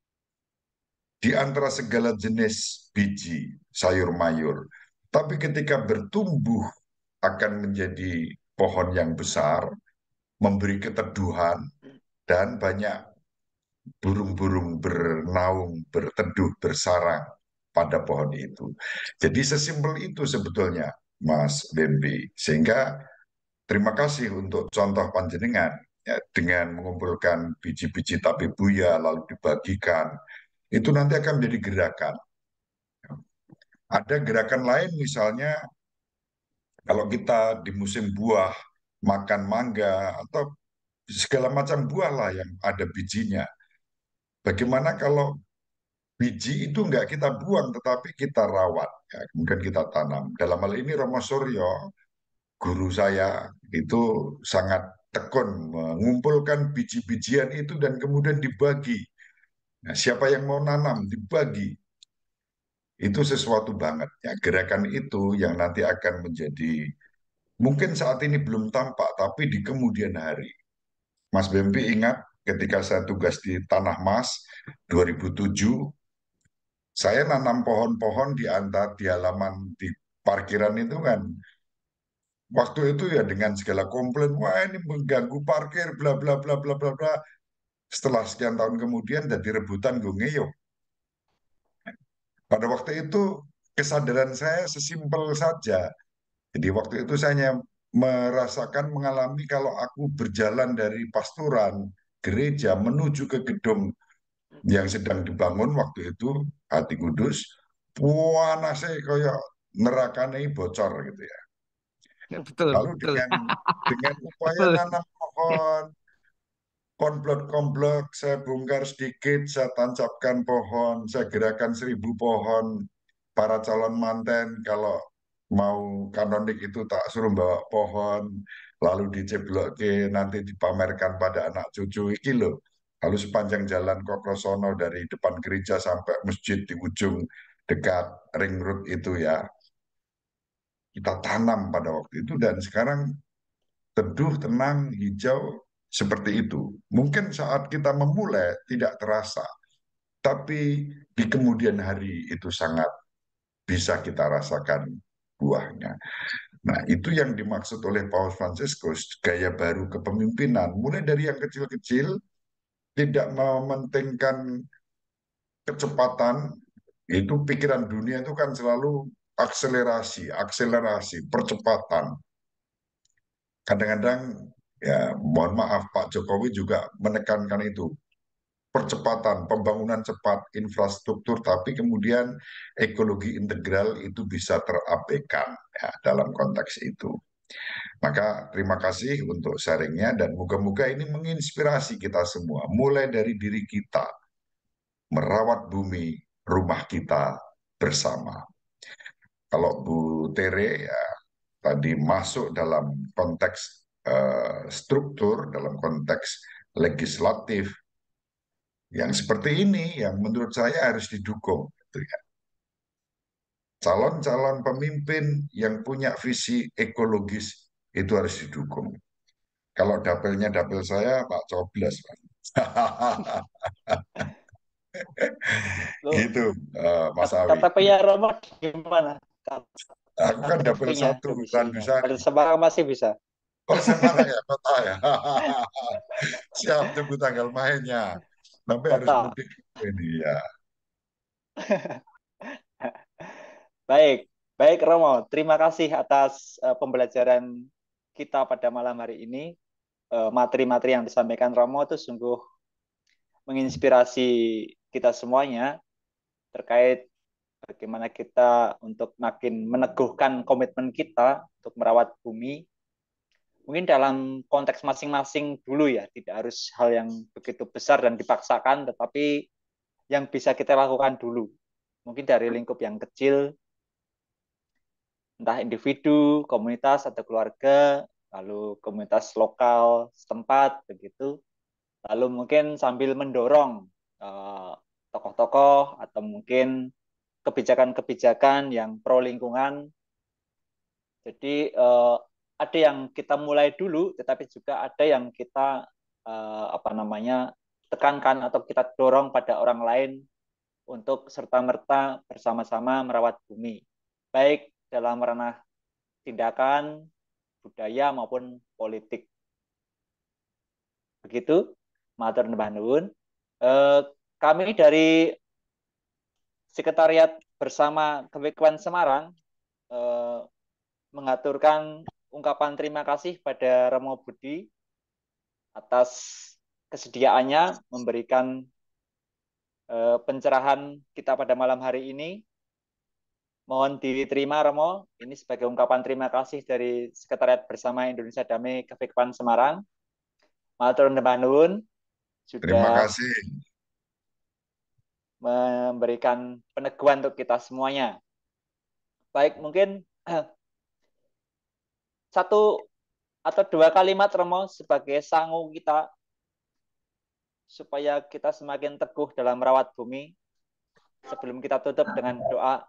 di antara segala jenis biji sayur mayur. Tapi ketika bertumbuh akan menjadi pohon yang besar, memberi keteduhan, dan banyak burung-burung bernaung, berteduh, bersarang pada pohon itu. Jadi sesimpel itu sebetulnya, Mas Bembi. Sehingga terima kasih untuk contoh panjenengan ya, dengan mengumpulkan biji-biji tabebuya lalu dibagikan. Itu nanti akan menjadi gerakan. Ada gerakan lain misalnya kalau kita di musim buah makan mangga atau segala macam buah lah yang ada bijinya. Bagaimana kalau biji itu nggak kita buang, tetapi kita rawat, ya, kemudian kita tanam. Dalam hal ini Romo Suryo, guru saya, itu sangat tekun mengumpulkan biji-bijian itu dan kemudian dibagi. Nah, siapa yang mau nanam, dibagi. Itu sesuatu banget. Ya, gerakan itu yang nanti akan menjadi, mungkin saat ini belum tampak, tapi di kemudian hari. Mas Bempi ingat ketika saya tugas di Tanah Mas 2007, saya nanam pohon-pohon di halaman di parkiran itu kan. Waktu itu ya dengan segala komplain, wah ini mengganggu parkir, bla bla bla bla bla bla. Setelah sekian tahun kemudian jadi rebutan gue ngeyo. Pada waktu itu kesadaran saya sesimpel saja. Jadi waktu itu saya hanya merasakan, mengalami kalau aku berjalan dari pasturan gereja menuju ke gedung yang sedang dibangun waktu itu, Hati Kudus, panasnya kayak nerakane bocor gitu ya. Betul, Lalu betul. dengan upaya Betul. nanam pohon, komplot-komplot, saya bongkar sedikit, saya tancapkan pohon, saya gerakan 1000 pohon, para calon manten kalau mau kanonik itu tak suruh bawa pohon, lalu diceblokke, nanti dipamerkan pada anak cucu iki loh. Lalu sepanjang jalan Kokrosono dari depan gereja sampai masjid di ujung dekat ring road itu ya, kita tanam pada waktu itu dan sekarang teduh, tenang, hijau seperti itu. Mungkin saat kita memulai tidak terasa, tapi di kemudian hari itu sangat bisa kita rasakan buahnya. Nah, itu yang dimaksud oleh Paus Fransiskus, gaya baru kepemimpinan, mulai dari yang kecil-kecil, tidak mementingkan kecepatan, itu pikiran dunia itu kan selalu akselerasi, akselerasi, percepatan. Kadang-kadang, ya mohon maaf, Pak Jokowi juga menekankan itu, percepatan, pembangunan cepat, infrastruktur, tapi kemudian ekologi integral itu bisa terabaikan ya, dalam konteks itu. Maka terima kasih untuk sharingnya dan moga-moga ini menginspirasi kita semua, mulai dari diri kita, merawat bumi, rumah kita bersama. Kalau Bu Tere ya tadi masuk dalam konteks struktur, dalam konteks legislatif, yang seperti ini yang menurut saya harus didukung. Gitu ya. Calon-calon pemimpin yang punya visi ekologis itu harus didukung. Kalau dapilnya dapil saya, Pak Coblos. Loh, Gitu, Mas Awi. KTP-nya Romo gimana? Aku kan dapil KTP-nya, satu, domisilinya. Randusari. Kalau Semarang masih bisa. Oh, Semarang ya, kota ya. Siap, tunggu tanggal mainnya. Tapi harus Kota. mudik ini ya. Baik, baik Romo. Terima kasih atas pembelajaran kita pada malam hari ini. Materi-materi yang disampaikan Romo itu sungguh menginspirasi kita semuanya terkait bagaimana kita untuk makin meneguhkan komitmen kita untuk merawat bumi. Mungkin dalam konteks masing-masing dulu ya, tidak harus hal yang begitu besar dan dipaksakan, tetapi yang bisa kita lakukan dulu. Mungkin dari lingkup yang kecil, entah individu, komunitas, atau keluarga, lalu komunitas lokal setempat, begitu. Lalu mungkin sambil mendorong tokoh-tokoh atau mungkin kebijakan-kebijakan yang pro lingkungan. Jadi ada yang kita mulai dulu, tetapi juga ada yang kita tekankan atau kita dorong pada orang lain untuk serta-merta bersama-sama merawat bumi, baik dalam ranah tindakan, budaya maupun politik. Begitu, matur nuwun. Kami dari Sekretariat Bersama Kewekuan Semarang mengaturkan ungkapan terima kasih pada Romo Budi atas kesediaannya memberikan pencerahan kita pada malam hari ini. Mohon diterima Romo, ini sebagai ungkapan terima kasih dari Sekretariat Bersama Indonesia Damai Kewekuan Semarang. Matur nuwun Terima sudah kasih. memberikan peneguhan untuk kita semuanya. Baik, mungkin satu atau dua kalimat Romo sebagai sangu kita supaya kita semakin teguh dalam merawat bumi sebelum kita tutup dengan doa.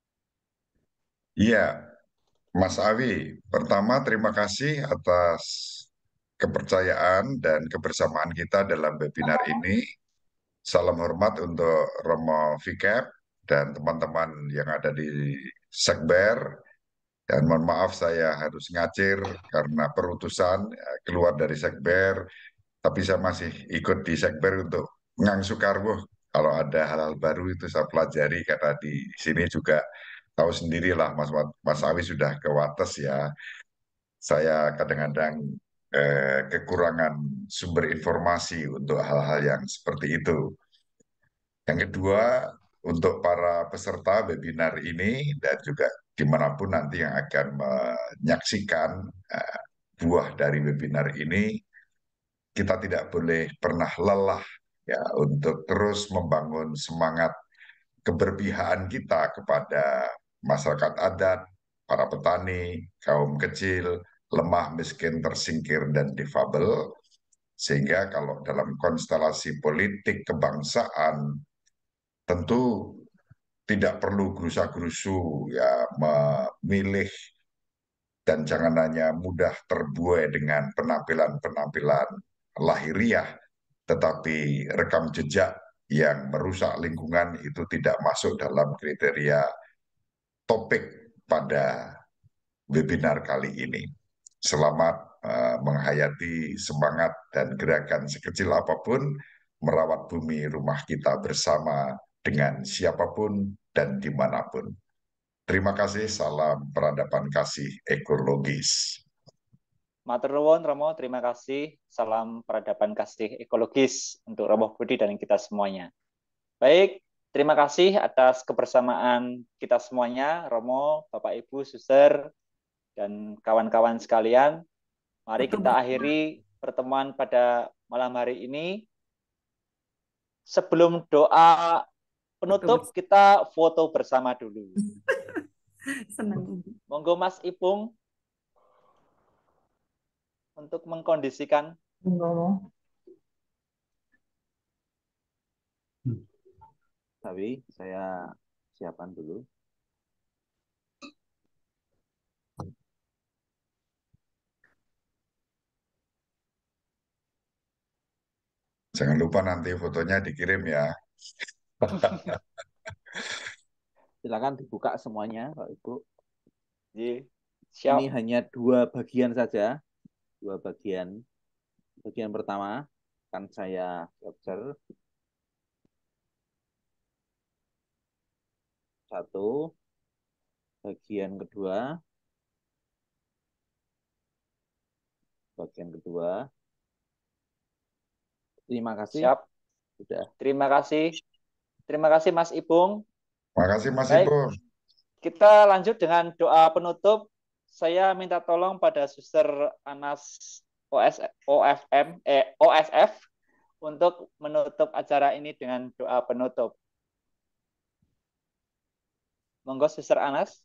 Iya, Mas Awi. Pertama, terima kasih atas kepercayaan dan kebersamaan kita dalam webinar ini. Salam hormat untuk Romo Vikep dan teman-teman yang ada di Sekber. Dan mohon maaf saya harus ngacir karena perutusan keluar dari Sekber. Tapi saya masih ikut di Sekber untuk ngangsu karwo. Kalau ada hal-hal baru itu saya pelajari karena di sini juga tahu sendirilah Mas Awi sudah ke Wates ya. Saya kadang-kadang kekurangan sumber informasi untuk hal-hal yang seperti itu. Yang kedua, untuk para peserta webinar ini dan juga dimanapun nanti yang akan menyaksikan buah dari webinar ini, kita tidak boleh pernah lelah ya untuk terus membangun semangat keberpihakan kita kepada masyarakat adat, para petani, kaum kecil, lemah, miskin, tersingkir, dan difabel. Sehingga kalau dalam konstelasi politik kebangsaan, tentu tidak perlu gerusa-gerusu ya memilih dan jangan hanya mudah terbuai dengan penampilan-penampilan lahiriah, tetapi rekam jejak yang merusak lingkungan itu tidak masuk dalam kriteria topik pada webinar kali ini. Selamat menghayati semangat dan gerakan sekecil apapun merawat bumi rumah kita bersama dengan siapapun dan dimanapun. Terima kasih, salam peradaban kasih ekologis. Matur nuwun Romo, terima kasih. Salam peradaban kasih ekologis untuk Romo Budi dan kita semuanya. Baik, terima kasih atas kebersamaan kita semuanya, Romo, Bapak Ibu, Suster, dan kawan-kawan sekalian. Mari kita akhiri pertemuan pada malam hari ini. Sebelum doa penutup, kita foto bersama dulu. Senang. Monggo Mas Ipung untuk mengkondisikan. Tapi saya siapkan dulu. Jangan lupa nanti fotonya dikirim ya. Silakan dibuka semuanya, Pak Ibu. Siap. Ini hanya 2 bagian saja. 2 bagian. Bagian pertama akan saya capture. 1. Bagian kedua. Bagian kedua. Terima kasih. Siap. Sudah. Terima kasih. Terima kasih Mas Ipung. Terima kasih Mas Baik. Ipung. Kita lanjut dengan doa penutup. Saya minta tolong pada Suster Anas OSF untuk menutup acara ini dengan doa penutup. Monggo Suster Anas.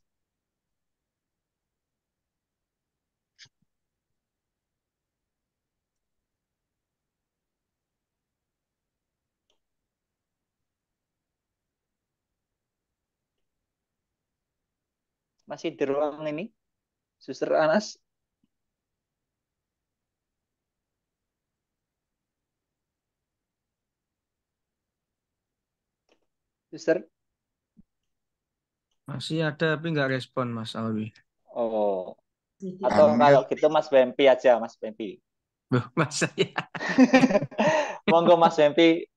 Masih di ruang ini, Suster Anas. Suster. Masih ada tapi nggak respon Mas Alwi. Oh. Atau kalau gitu Mas Bempi aja, Mas Bempi. Mas saya. Monggo Mas Bempi.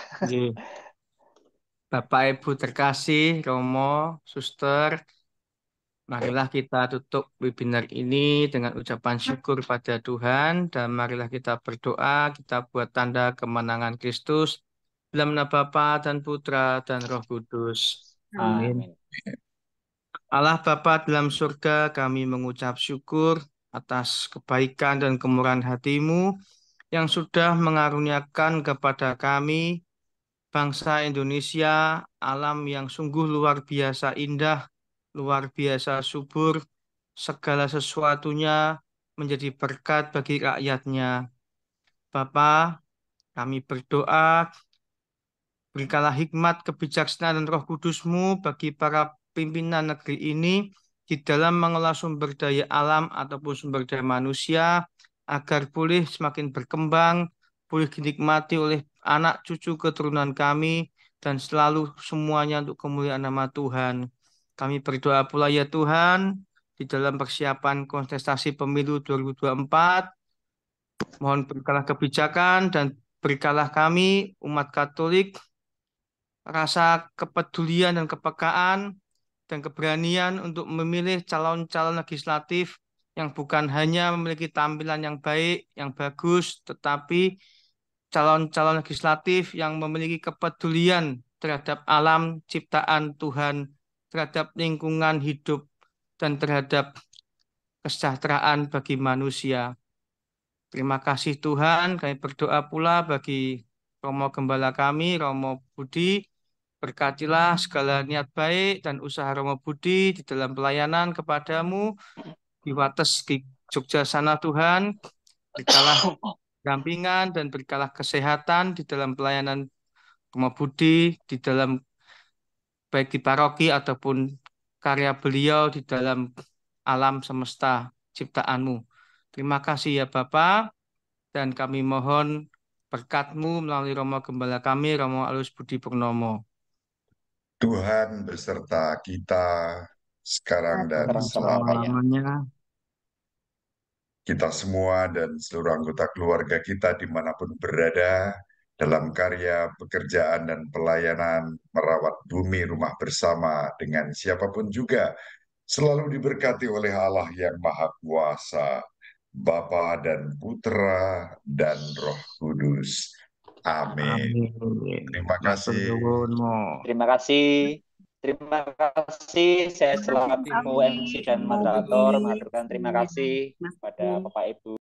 Bapak Ibu terkasih, Romo, Suster, marilah kita tutup webinar ini dengan ucapan syukur pada Tuhan dan marilah kita berdoa, kita buat tanda kemenangan Kristus dalam nama Bapa dan Putra dan Roh Kudus. Amin. Allah Bapa dalam surga, kami mengucap syukur atas kebaikan dan kemurahan hati-Mu yang sudah mengaruniakan kepada kami bangsa Indonesia, alam yang sungguh luar biasa indah, luar biasa subur, segala sesuatunya menjadi berkat bagi rakyatnya. Bapa, kami berdoa, berikanlah hikmat, kebijaksanaan, dan Roh Kudus-Mu bagi para pimpinan negeri ini di dalam mengelola sumber daya alam ataupun sumber daya manusia agar boleh semakin berkembang, boleh dinikmati oleh anak cucu keturunan kami dan selalu semuanya untuk kemuliaan nama Tuhan. Kami berdoa pula ya Tuhan di dalam persiapan kontestasi pemilu 2024 mohon berikanlah kebijakan dan berikanlah kami umat Katolik rasa kepedulian dan kepekaan dan keberanian untuk memilih calon-calon legislatif yang bukan hanya memiliki tampilan yang baik, yang bagus, tetapi calon-calon legislatif yang memiliki kepedulian terhadap alam ciptaan Tuhan, terhadap lingkungan hidup, dan terhadap kesejahteraan bagi manusia. Terima kasih Tuhan, kami berdoa pula bagi Romo Gembala kami, Romo Budi, Berkatilah segala niat baik dan usaha Romo Budi di dalam pelayanan kepadamu di Wates di Jogja sana Tuhan. Berikanlah dampingan dan berikanlah kesehatan di dalam pelayanan Romo Budi di dalam baik di paroki ataupun karya beliau di dalam alam semesta ciptaanmu. Terima kasih ya Bapa, dan kami mohon berkat-Mu melalui Romo Gembala kami, Romo Alus Budi Purnomo. Tuhan beserta kita sekarang dan Sekarang selamanya. Selamanya. Kita semua dan seluruh anggota keluarga kita dimanapun berada dalam karya, pekerjaan, dan pelayanan merawat bumi rumah bersama dengan siapapun juga selalu diberkati oleh Allah yang Maha Kuasa, Bapa dan Putra dan Roh Kudus. Amin. Amin. Terima Matur kasih. nuwun, Mo. Terima kasih. Terima kasih. Saya Terima kasih selaku Mas Awi, MC dan Romo moderator Budi, mengaturkan terima semuanya. kasih Mas kepada Awi. Bapak Ibu